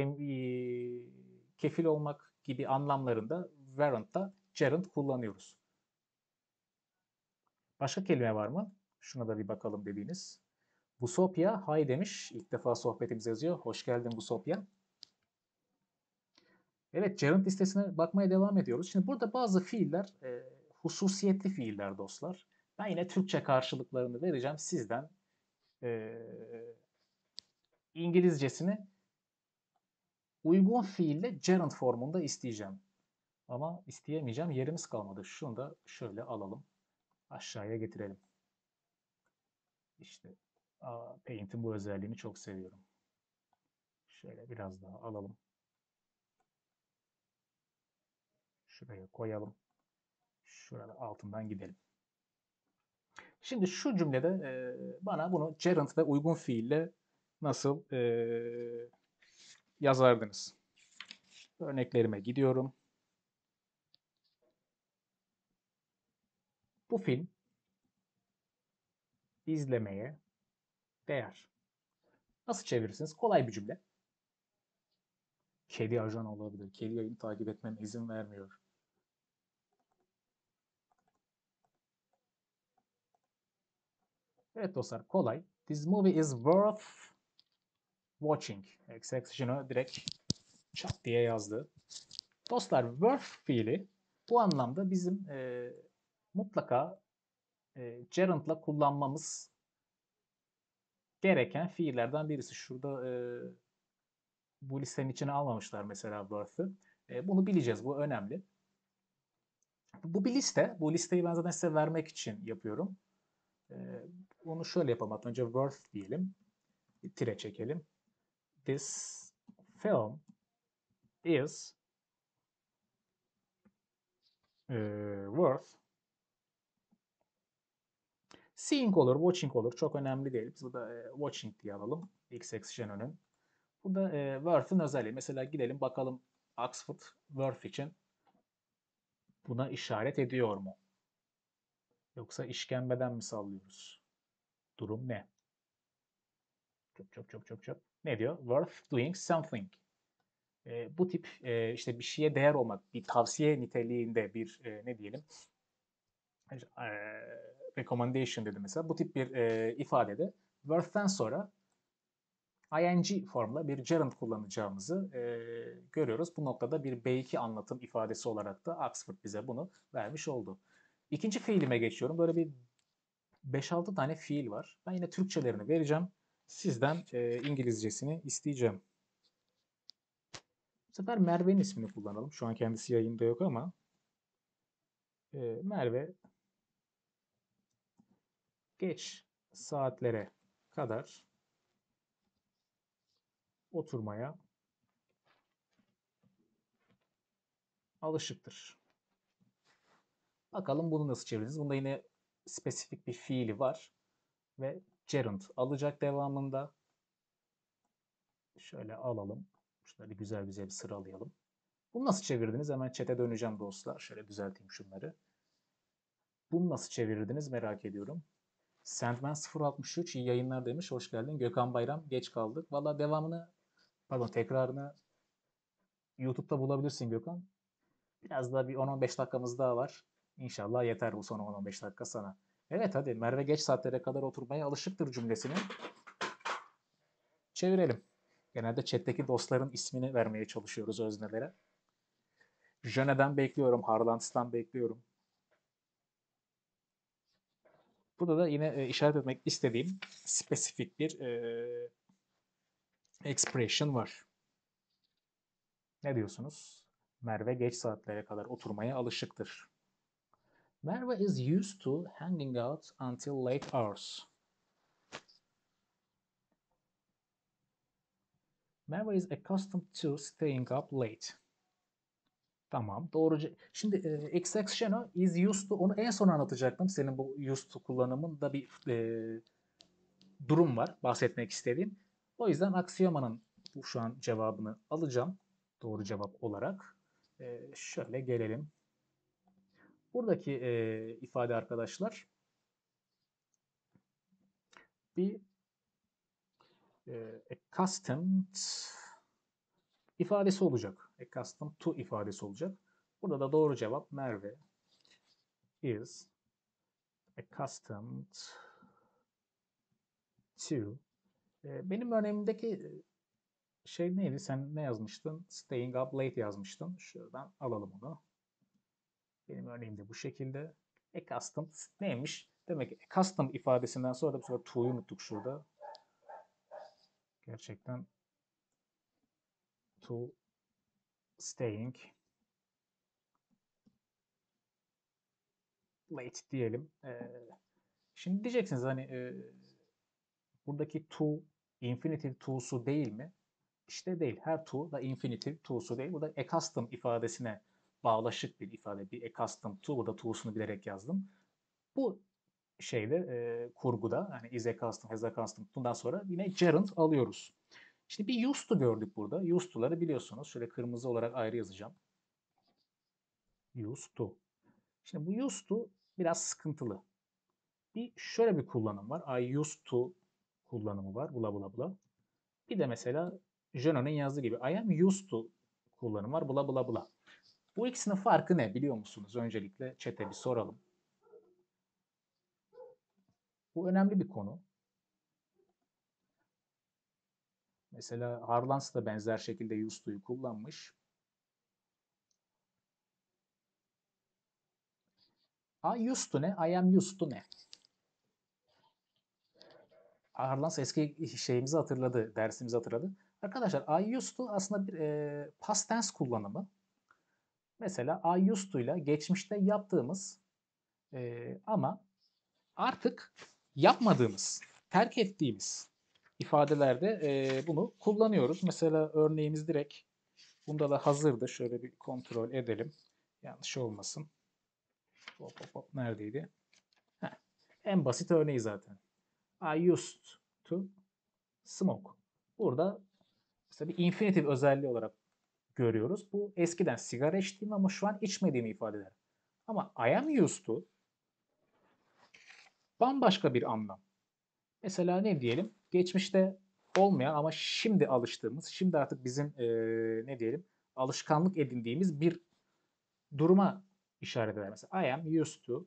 kefil olmak gibi anlamlarında warrant'ta gerund kullanıyoruz. Başka kelime var mı? Şuna da bir bakalım dediğiniz. Busopya hay demiş. İlk defa sohbetimize yazıyor. Hoş geldin Busopya. Evet, gerund listesine bakmaya devam ediyoruz. Şimdi burada bazı fiiller hususiyetli fiiller dostlar. Ben yine Türkçe karşılıklarını vereceğim. Sizden e, İngilizcesini uygun fiille gerund formunda isteyeceğim. Ama isteyemeyeceğim. Yerimiz kalmadı. Şunu da şöyle alalım. Aşağıya getirelim. İşte Paint'in bu özelliğini çok seviyorum. Şöyle biraz daha alalım. Şuraya koyalım. Şurada altından gidelim. Şimdi şu cümlede bana bunu gerund ve uygun fiille nasıl yazardınız? Örneklerime gidiyorum. Bu film izlemeye değer. Nasıl çevirirsiniz? Kolay bir cümle. Kedi ajan olabilir. Kedi yayını takip etmeme izin vermiyor. Evet dostlar, kolay. This movie is worth watching. Exception'ı direkt çat diye yazdı. Dostlar, worth fiili bu anlamda bizim mutlaka gerund'la kullanmamız gereken fiillerden birisi. Şurada bu listenin içine almamışlar mesela worth'ı. Bunu bileceğiz. Bu önemli. Bu bir liste. Bu listeyi ben zaten size vermek için yapıyorum. Onu şöyle yapalım. Önce worth diyelim. Bir tire çekelim. This film is worth seeing olur, watching olur. Çok önemli değil. Biz burada watching diye alalım. X action'ın. Burada worth'ın özelliği. Mesela gidelim bakalım Oxford worth için buna işaret ediyor mu? Yoksa işkembeden mi sallıyoruz? Durum ne? Çok. Ne diyor? Worth doing something. Bu tip işte bir şeye değer olmak, bir tavsiye niteliğinde bir ne diyelim recommendation dedi mesela. Bu tip bir ifadede worth'ten sonra ing formla bir gerund kullanacağımızı görüyoruz. Bu noktada bir B2 anlatım ifadesi olarak da Oxford bize bunu vermiş oldu. İkinci fiilime geçiyorum. Böyle bir 5-6 tane fiil var. Ben yine Türkçelerini vereceğim. Sizden İngilizcesini isteyeceğim. Bu sefer Merve'nin ismini kullanalım. Şu an kendisi yayında yok ama Merve geç saatlere kadar oturmaya alışıktır. Bakalım bunu nasıl çeviririz? Bunda yine spesifik bir fiili var ve gerund alacak devamında. Şöyle alalım. Şunları güzel güzel bir sıralayalım. Bunu nasıl çevirdiniz? Hemen chat'e döneceğim dostlar. Şöyle düzelteyim şunları. Bunu nasıl çevirirdiniz merak ediyorum. Sandman 063 iyi yayınlar demiş. Hoş geldin. Gökhan Bayram geç kaldık. Valla devamını tekrarını YouTube'da bulabilirsin Gökhan. Biraz daha bir 10-15 dakikamız daha var. İnşallah yeter bu son 10-15 dakika sana. Evet hadi Merve geç saatlere kadar oturmaya alışıktır cümlesini çevirelim. Genelde chat'teki dostların ismini vermeye çalışıyoruz öznelere. Jöne'den bekliyorum, Harlands'tan bekliyorum. Burada da yine işaret etmek istediğim spesifik bir expression var. Ne diyorsunuz? Merve geç saatlere kadar oturmaya alışıktır. Merve is used to hanging out until late hours. Merve is accustomed to staying up late. Tamam. Doğruca. Şimdi exceptional is used to onu en son anlatacaktım. Senin bu used to kullanımında bir durum var bahsetmek istediğim. O yüzden aksiyomanın bu şu an cevabını alacağım. Doğru cevap olarak. Şöyle gelelim. Buradaki ifade arkadaşlar bir accustomed ifadesi olacak. Accustomed to ifadesi olacak. Burada da doğru cevap Merve is accustomed to. Benim örneğimdeki şey neydi? Sen ne yazmıştın? Staying up late yazmıştın. Şuradan alalım onu. Benim örneğimde bu şekilde. Accustomed neymiş? Demek ki accustomed ifadesinden sonra da bu sefer to'yu unuttuk şurada. Gerçekten to staying late diyelim. Şimdi diyeceksiniz hani buradaki to infinitive to'su değil mi? İşte değil. Her to da infinitive to'su değil. Burada accustomed ifadesine bağlaşık bir ifade. Bir accustomed to. Burada to'sunu bilerek yazdım. Bu şeyde kurguda yani is accustomed, has accustomed bundan sonra yine gerund alıyoruz. Şimdi bir used to gördük burada. Used to'ları biliyorsunuz. Şöyle kırmızı olarak ayrı yazacağım. Used to. Şimdi bu used to biraz sıkıntılı. Şöyle bir kullanım var. I used to kullanımı var. Bla bla bla. Bir de mesela Jönon'un yazdığı gibi I am used to kullanımı var. Bla bla bla. Bu ikisinin farkı ne biliyor musunuz? Öncelikle chat'e bir soralım. Bu önemli bir konu. Mesela Harlans da benzer şekilde used to'yu kullanmış. I used to ne? I am used to ne? Harlans eski şeyimizi hatırladı, dersimizi hatırladı. Arkadaşlar I used to aslında bir past tense kullanımı. Mesela I used to ile geçmişte yaptığımız ama artık yapmadığımız, terk ettiğimiz ifadelerde bunu kullanıyoruz. Mesela örneğimiz direkt bunda da hazırdı. Şöyle bir kontrol edelim. Yanlış olmasın. Hop hop hop neredeydi? Heh. En basit örneği zaten. I used to smoke. Burada mesela bir infinitive özelliği olarak görüyoruz. Bu eskiden sigara içtiğimi ama şu an içmediğimi ifade eder. Ama I am used to bambaşka bir anlam. Mesela ne diyelim? Geçmişte olmayan ama şimdi alıştığımız, şimdi artık bizim ne diyelim alışkanlık edindiğimiz bir duruma işaret eder. Mesela I am used to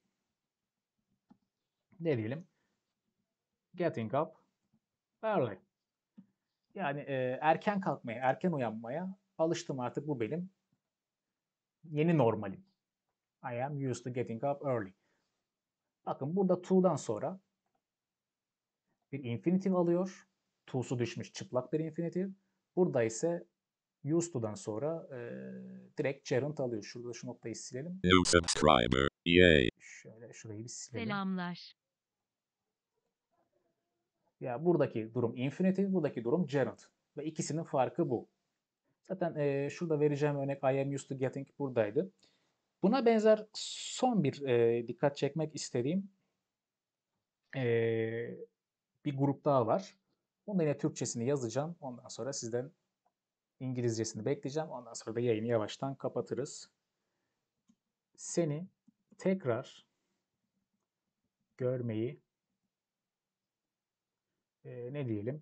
ne diyelim? Getting up early. Yani erken kalkmaya, erken uyanmaya alıştım artık bu benim yeni normalim. I am used to getting up early. Bakın burada to'dan sonra bir infinitive alıyor. To'su düşmüş çıplak bir infinitive. Burada ise used to'dan sonra direkt gerund alıyor. Şurada şu noktayı silelim. New subscriber. EA. Şöyle şurayı bir silelim. Selamlar. Ya buradaki durum infinitive, buradaki durum gerund. Ve ikisinin farkı bu. Zaten şurada vereceğim örnek I am used to getting buradaydı. Buna benzer son bir dikkat çekmek istediğim bir grup daha var. Onu da yine Türkçesini yazacağım. Ondan sonra sizden İngilizcesini bekleyeceğim. Ondan sonra da yayını yavaştan kapatırız. Seni tekrar görmeyi ne diyelim?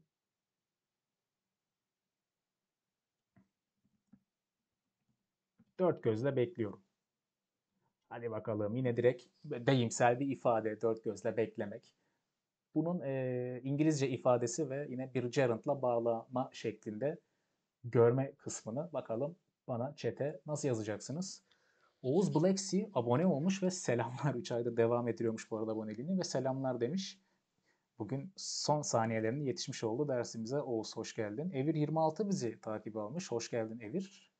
Dört gözle bekliyorum. Hadi bakalım yine direkt deyimsel bir ifade dört gözle beklemek. Bunun İngilizce ifadesi ve yine bir gerund'la bağlama şeklinde görme kısmını bakalım bana chat'e nasıl yazacaksınız? Oğuz Blacksea abone olmuş ve selamlar. 3 aydır devam ettiriyormuş bu arada aboneliğini ve selamlar demiş. Bugün son saniyelerinde yetişmiş oldu dersimize. Oğuz hoş geldin. Evir 26 bizi takip almış. Hoş geldin Evir.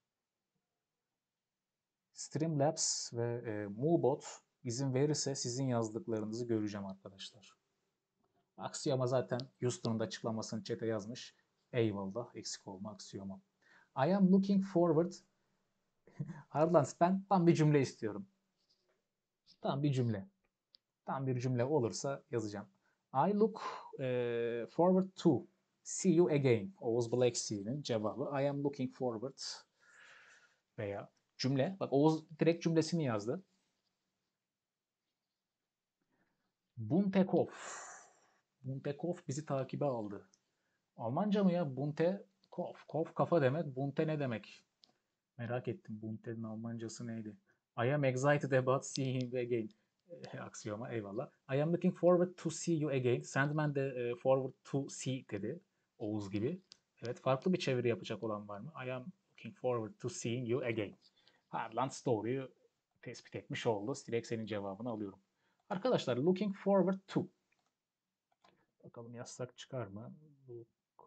Streamlabs ve Moobot izin verirse sizin yazdıklarınızı göreceğim arkadaşlar. Aksiyoma zaten Houston'un da açıklamasını chat'e yazmış. Eyvallah eksik olma Aksiyoma. I am looking forward. Hardlands ben tam bir cümle istiyorum. Tam bir cümle. Tam bir cümle olursa yazacağım. I look forward to see you again. Oğuz Blacksea'nin cevabı. I am looking forward veya cümle. Bak Oğuz direkt cümlesini yazdı. Buntekov. Buntekov bizi takibe aldı. Almanca mı ya? Buntekov. Kov kafa demek. Bunte ne demek? Merak ettim. Bunte'nin Almancası neydi? I am excited about seeing him again. Aksiyoma eyvallah. I am looking forward to see you again. Sandman de forward to see dedi. Oğuz gibi. Evet, farklı bir çeviri yapacak olan var mı? I am looking forward to seeing you again. Harlan doğruyu tespit etmiş oldu. Direkt senin cevabını alıyorum. Arkadaşlar looking forward to. Bakalım yazsak çıkar mı? Look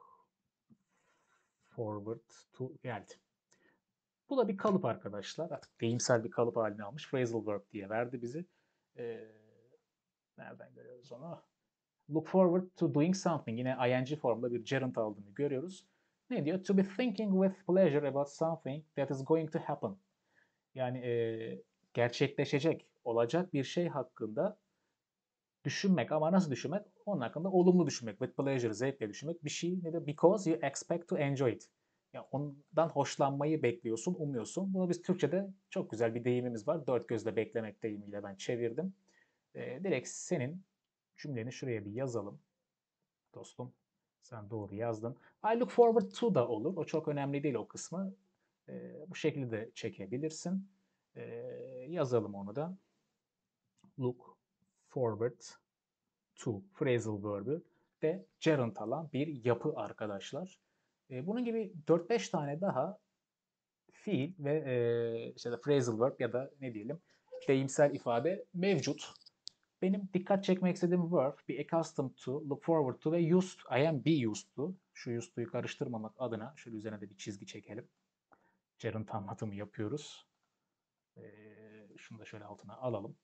forward to geldi. Bu da bir kalıp arkadaşlar. Artık deyimsel bir kalıp haline almış. Phrasal verb diye verdi bizi. Ee, Nereden görüyoruz onu? Look forward to doing something. Yine ing formda bir gerund aldığını görüyoruz. Ne diyor? To be thinking with pleasure about something that is going to happen. Yani gerçekleşecek, olacak bir şey hakkında düşünmek. Ama nasıl düşünmek? Onun hakkında olumlu düşünmek. With pleasure, zevkle düşünmek. Bir şey ne de because you expect to enjoy it. Yani ondan hoşlanmayı bekliyorsun, umuyorsun. Bunu biz Türkçe'de çok güzel bir deyimimiz var. Dört gözle beklemek deyimiyle ben çevirdim. Direkt senin cümleni şuraya bir yazalım. Dostum, sen doğru yazdın. I look forward to da olur. O çok önemli değil o kısmı. Bu şekilde de çekebilirsin. Yazalım onu da. Look forward to phrasal verb'ü de gerund alan bir yapı arkadaşlar. Bunun gibi 4-5 tane daha fiil ve işte de phrasal verb ya da ne diyelim deyimsel ifade mevcut. Benim dikkat çekmek istediğim verb be accustomed to, look forward to ve used, I am be used to. Şu used to'yu karıştırmamak adına şöyle üzerine de bir çizgi çekelim. Gerund anlatımı yapıyoruz. Şunu da şöyle altına alalım.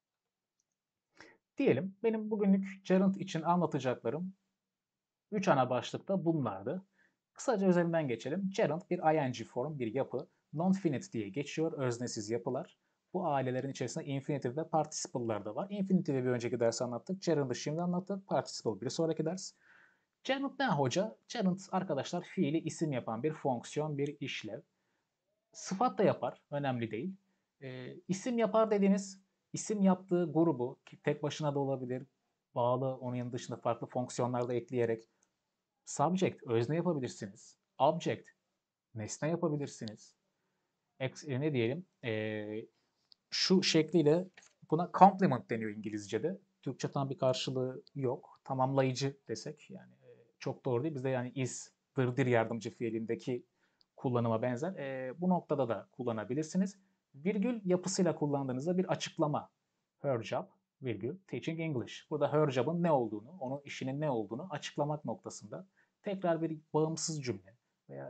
Diyelim benim bugünlük gerund için anlatacaklarım 3 ana başlıkta bunlardı. Kısaca üzerinden geçelim. Gerund bir ing form, bir yapı. Non-finite diye geçiyor, öznesiz yapılar. Bu ailelerin içerisinde infinitive ve participle'lar da var. Infinitive'i bir önceki ders anlattık. Gerund'ı şimdi anlattık. Participle bir sonraki ders. Gerund ne hoca? Gerund arkadaşlar fiili isim yapan bir fonksiyon, bir işlev. Sıfat da yapar, önemli değil. İsim yapar dediğiniz isim yaptığı grubu ki tek başına da olabilir, bağlı onun yanı dışında farklı fonksiyonlar da ekleyerek subject, özne yapabilirsiniz. Object, nesne yapabilirsiniz. Ne diyelim? Şu şekliyle buna complement deniyor İngilizce'de. Türkçe tam bir karşılığı yok. Tamamlayıcı desek yani çok doğru değil. Bizde yani is'dir yardımcı fiilindeki kullanıma benzer. Bu noktada da kullanabilirsiniz. Virgül yapısıyla kullandığınızda bir açıklama. Her job, virgül, teaching English. Burada her job'ın ne olduğunu, onun işinin ne olduğunu açıklamak noktasında tekrar bir bağımsız cümle veya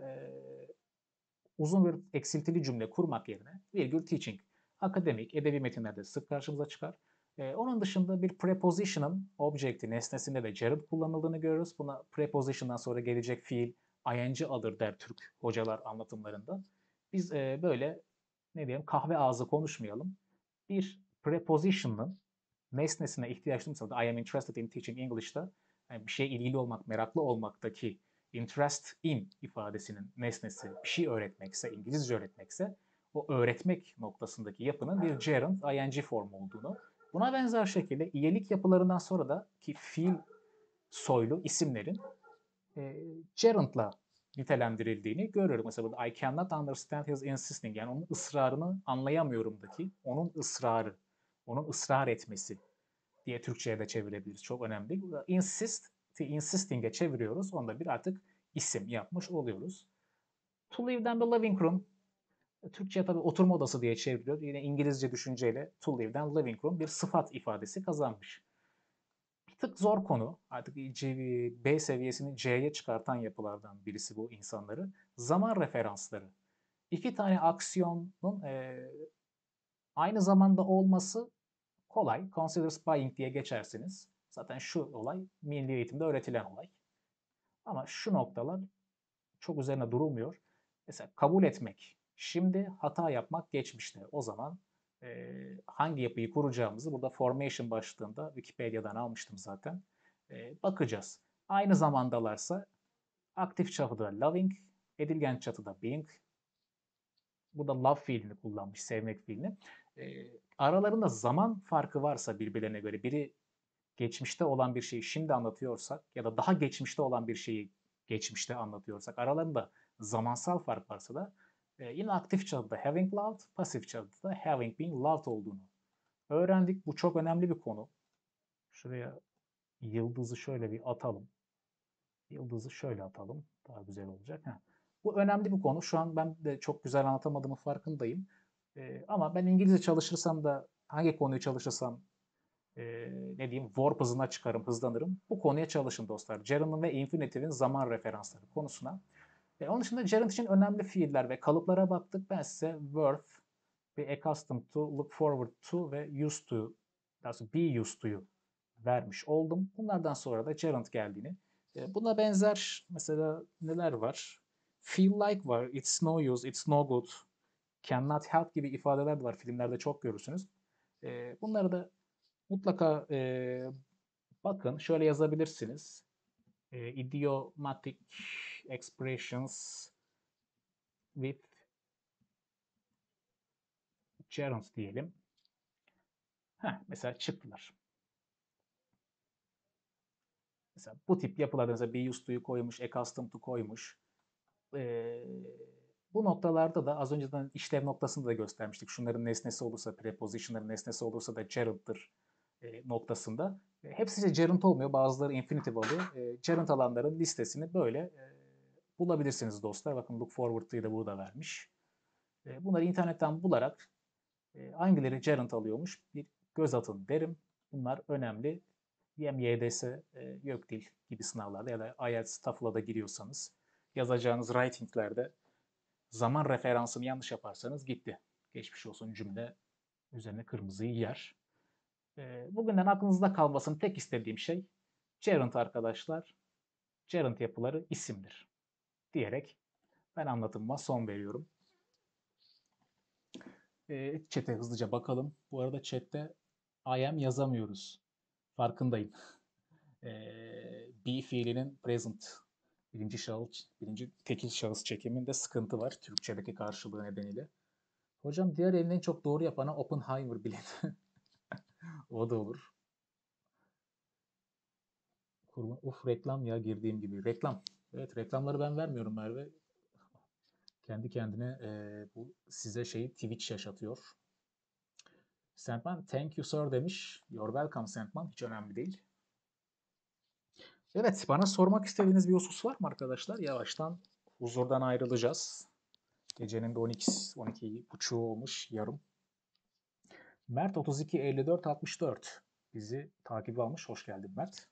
uzun bir eksiltili cümle kurmak yerine virgül teaching. Akademik, edebi metinlerde sık karşımıza çıkar. Onun dışında bir preposition'ın object'i, nesnesinde de gerund kullanıldığını görürüz. Buna preposition'dan sonra gelecek fiil ing alır der Türk hocalar anlatımlarında. Biz böyle ne diyelim kahve ağzı konuşmayalım. Bir preposition'ın nesnesine ihtiyaç duyduğumuzda I am interested in teaching English'ta yani bir şeye ilgili olmak, meraklı olmaktaki interest in ifadesinin nesnesi bir şey öğretmekse, İngilizce öğretmekse o öğretmek noktasındaki yapının bir gerund, ing form olduğunu, buna benzer şekilde iyilik yapılarından sonra da ki fiil soylu isimlerin gerund'la nitelendirildiğini görüyorum. Mesela burada I cannot understand his insisting yani onun ısrarını anlayamıyorumdaki onun ısrarı, onun ısrar etmesi diye Türkçe'ye de çevirebiliriz. Çok önemli değil. Insisting'e çeviriyoruz. Onda bir artık isim yapmış oluyoruz. To live'den bir living room. Türkçe'ye tabii oturma odası diye çevriliyor. Yine İngilizce düşünceyle to live'den living room bir sıfat ifadesi kazanmış. Bir tık zor konu. Artık B seviyesini C'ye çıkartan yapılardan birisi bu insanları. Zaman referansları. İki tane aksiyonun aynı zamanda olması kolay. Consider spying diye geçersiniz. Zaten şu olay milli eğitimde öğretilen olay. Ama şu noktalar çok üzerine durulmuyor. Mesela kabul etmek. Şimdi hata yapmak geçmişte. O zaman hangi yapıyı kuracağımızı burada formation başlığında Wikipedia'dan almıştım zaten. Bakacağız. Aynı zamandalarsa aktif çatıda loving, edilgen çatıda being. Burada love fiilini kullanmış, sevmek fiilini. Aralarında zaman farkı varsa birbirlerine göre biri geçmişte olan bir şeyi şimdi anlatıyorsak ya da daha geçmişte olan bir şeyi geçmişte anlatıyorsak aralarında zamansal fark varsa da yine aktif çatıda having loved, pasif çatıda having been loved olduğunu öğrendik. Bu çok önemli bir konu. Şuraya yıldızı şöyle bir atalım. Yıldızı şöyle atalım. Daha güzel olacak. Heh. Bu önemli bir konu. Şu an ben de çok güzel anlatamadığımın farkındayım. Ama ben İngilizce çalışırsam da hangi konuyu çalışırsam ne diyeyim warp hızına çıkarım, hızlanırım. Bu konuya çalışın dostlar. Gerund'un ve infinitive'in zaman referansları konusuna. Onun dışında gerund için önemli fiiller ve kalıplara baktık. Ben size worth ve accustomed to, look forward to ve used to, daha sonra be used to'yu vermiş oldum. Bunlardan sonra da gerund geldiğini. Buna benzer mesela neler var? Feel like var, it's no use, it's no good, cannot help gibi ifadeler de var. Filmlerde çok görürsünüz. Bunları da mutlaka bakın. Şöyle yazabilirsiniz. Idiomatic expressions with gerund diyelim. Mesela çıktılar. Mesela bu tip yapılarda mesela be used to'yu koymuş, accustomed to koymuş. Ee, Bu noktalarda da az önceden işlev noktasını da göstermiştik. Şunların nesnesi olursa, preposition'ların nesnesi olursa da gerund'dır noktasında. Hepsi de gerund olmuyor. Bazıları infinitive oluyor. Gerund alanların listesini böyle bulabilirsiniz dostlar. Bakın look forward to'yu da burada vermiş. Bunları internetten bularak hangileri gerund alıyormuş bir göz atın derim. Bunlar önemli. Hem YDS, YÖKDİL gibi sınavlarda ya da IELTS, TOEFL'a da giriyorsanız yazacağınız writing'lerde zaman referansını yanlış yaparsanız gitti. Geçmiş olsun cümle üzerine kırmızıyı yer. Bugünden aklınızda kalmasını tek istediğim şey gerund arkadaşlar. Gerund yapıları isimdir diyerek ben anlatımıma son veriyorum. Chat'e hızlıca bakalım. Bu arada chat'te I am yazamıyoruz. Farkındayım. Be fiilinin present birinci tekil şahıs çekiminde sıkıntı var Türkçedeki karşılığı nedeniyle. Hocam diğer elini en çok doğru yapana Oppenheimer bilin. O da olur. Reklam ya girdiğim gibi. Reklam. Evet reklamları ben vermiyorum Merve. Kendi kendine bu size Twitch yaşatıyor. Sandman thank you sir demiş. You're welcome Sandman. Hiç önemli değil. Evet, bana sormak istediğiniz bir husus var mı arkadaşlar? Yavaştan huzurdan ayrılacağız. Gecenin de 12 olmuş yarım. Mert 32 54 64 bizi takip almış. Hoş geldin Mert.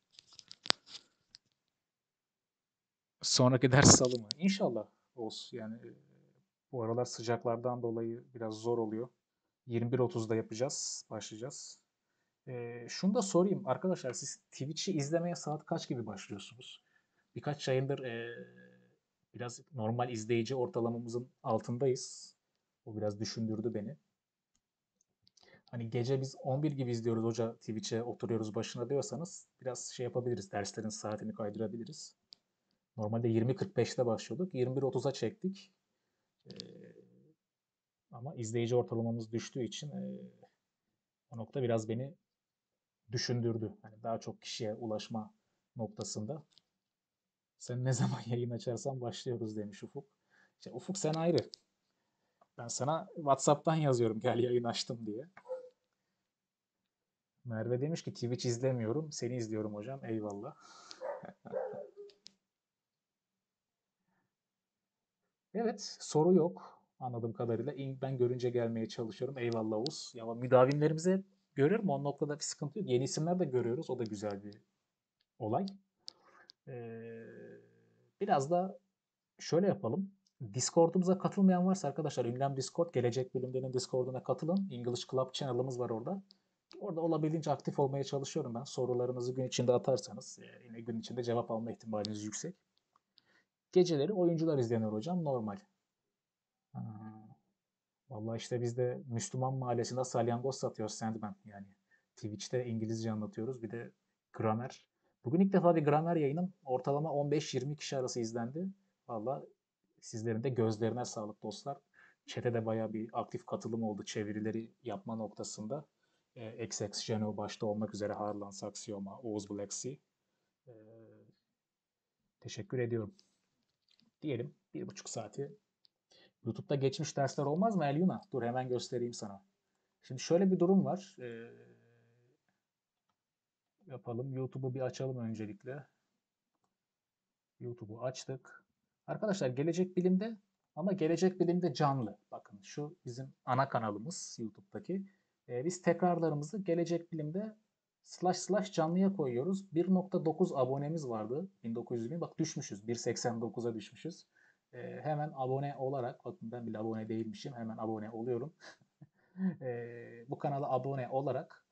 Sonraki ders salı mı? İnşallah olsun. Yani bu aralar sıcaklardan dolayı biraz zor oluyor. 21.30'da yapacağız, başlayacağız. Şunu da sorayım arkadaşlar, siz Twitch'i izlemeye saat kaç gibi başlıyorsunuz? Birkaç ayındır biraz normal izleyici ortalamamızın altındayız. O biraz düşündürdü beni. Hani gece biz 11 gibi izliyoruz hoca Twitch'e oturuyoruz başına diyorsanız biraz yapabiliriz. Derslerin saatini kaydırabiliriz. Normalde 20.45'te başlıyorduk. 21.30'a çektik. Ee, Ama izleyici ortalamamız düştüğü için o nokta biraz beni düşündürdü. Hani daha çok kişiye ulaşma noktasında. Sen ne zaman yayın açarsan başlıyoruz demiş Ufuk. İşte Ufuk sen ayrı. Ben sana WhatsApp'tan yazıyorum gel yayın açtım diye. Merve demiş ki Twitch izlemiyorum. Seni izliyorum hocam. Eyvallah. Evet soru yok. Anladığım kadarıyla. Ben görünce gelmeye çalışıyorum. Eyvallah Oğuz. Ya müdavimlerimize görüyorum. O noktada bir sıkıntı yok. Yeni isimler de görüyoruz. O da güzel bir olay. Ee, Biraz da şöyle yapalım. Discord'umuza katılmayan varsa arkadaşlar Ünlem Discord, Gelecek Bilimlerinin Discord'una katılın. English Club channel'ımız var orada. Orada olabildiğince aktif olmaya çalışıyorum ben. Sorularınızı gün içinde atarsanız yine gün içinde cevap alma ihtimaliniz yüksek. Geceleri oyuncular izleniyor hocam normal. Ha. Vallahi işte biz de Müslüman mahallesinde salyangoz satıyoruz Sandman yani. Twitch'te İngilizce anlatıyoruz bir de gramer. Bugün ilk defa bir gramer yayınım ortalama 15-20 kişi arası izlendi. Vallahi sizlerin de gözlerine sağlık dostlar. Chat'e de bayağı bir aktif katılım oldu çevirileri yapma noktasında. XX Geno başta olmak üzere Harlan Saxioma, Oğuz Blacksea. Ee, Teşekkür ediyorum. Diyelim 1,5 saati. YouTube'da geçmiş dersler olmaz mı Elyuna? Dur hemen göstereyim sana. Şimdi şöyle bir durum var. Yapalım. YouTube'u bir açalım öncelikle. YouTube'u açtık. Arkadaşlar Gelecek Bilim'de ama Gelecek Bilim'de canlı. Bakın şu bizim ana kanalımız YouTube'daki. Biz tekrarlarımızı Gelecek Bilim'de / canlıya koyuyoruz. 1.9 abonemiz vardı 1900'lü. Bak düşmüşüz. 1.89'a düşmüşüz. Hemen abone olarak, bakın ben bile abone değilmişim. Hemen abone oluyorum. Bu kanala abone olarak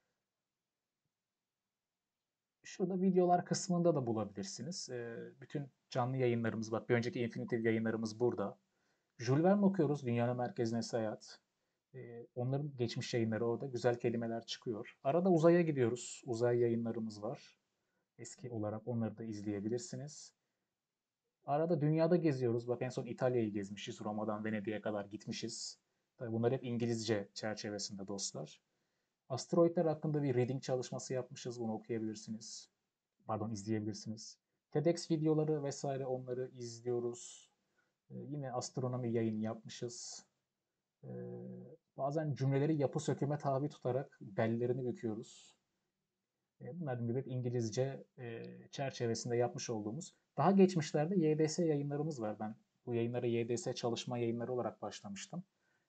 şurada videolar kısmında da bulabilirsiniz. Bütün canlı yayınlarımız, bak bir önceki Infinity yayınlarımız burada. Jules Verne okuyoruz. Dünyanın Merkezine Seyahat. Onların geçmiş yayınları orada. Güzel kelimeler çıkıyor. Arada uzaya gidiyoruz. Uzay yayınlarımız var. Eski olarak onları da izleyebilirsiniz. Arada dünyada geziyoruz. Bak en son İtalya'yı gezmişiz. Roma'dan Venedik'e kadar gitmişiz. Tabii bunlar hep İngilizce çerçevesinde dostlar. Asteroidler hakkında bir reading çalışması yapmışız. Bunu okuyabilirsiniz. Pardon, izleyebilirsiniz. TEDx videoları vesaire onları izliyoruz. Yine astronomi yayın yapmışız. Ee, Bazen cümleleri yapı söküme tabi tutarak bellerini büküyoruz. Bunlar gibi hep İngilizce çerçevesinde yapmış olduğumuz. Daha geçmişlerde YDS yayınlarımız var. Ben bu yayınlara YDS çalışma yayınları olarak başlamıştım.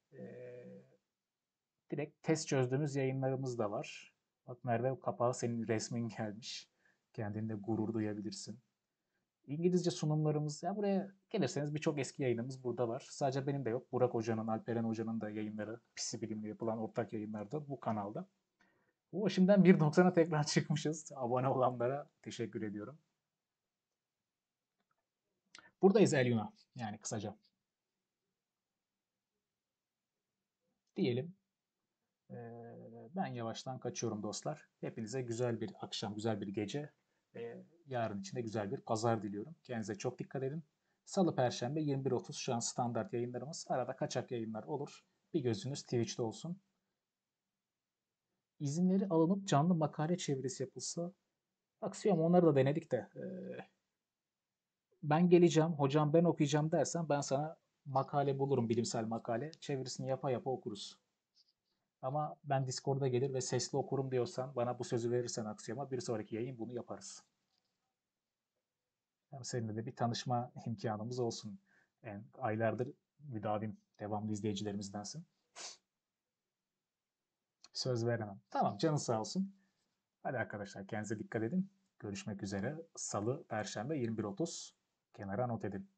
Direkt test çözdüğümüz yayınlarımız da var. Bak Merve, kapağı senin resmin gelmiş. Kendinde gurur duyabilirsin. İngilizce sunumlarımız, ya buraya gelirseniz birçok eski yayınımız burada var. Sadece benim de yok. Burak Hoca'nın, Alperen Hoca'nın da yayınları, Pisi Bilim'le yapılan ortak yayınlarda bu kanalda. O şimdiden 1.90'a tekrar çıkmışız. Abone olanlara teşekkür ediyorum. Buradayız Elyuna. Yani kısaca. Diyelim. Ben yavaştan kaçıyorum dostlar. Hepinize güzel bir akşam, güzel bir gece. Yarın için de güzel bir pazar diliyorum. Kendinize çok dikkat edin. Salı, Perşembe 21.30 şu an standart yayınlarımız. Arada kaçak yayınlar olur. Bir gözünüz Twitch'te olsun. İzinleri alınıp canlı makale çevirisi yapılsa, aksiyon onları da denedik de ben geleceğim, hocam ben okuyacağım dersen ben sana makale bulurum, bilimsel makale. Çevirisini yapa yapa okuruz. Ama ben Discord'a gelir ve sesli okurum diyorsan, bana bu sözü verirsen aksiyoma, bir sonraki yayın bunu yaparız. Hem seninle de bir tanışma imkanımız olsun. Yani aylardır müdavim, devamlı izleyicilerimizdensin. Söz veremem. Tamam, canın sağ olsun. Hadi arkadaşlar, kendinize dikkat edin. Görüşmek üzere. Salı, Perşembe 21.30. Kenara not edin.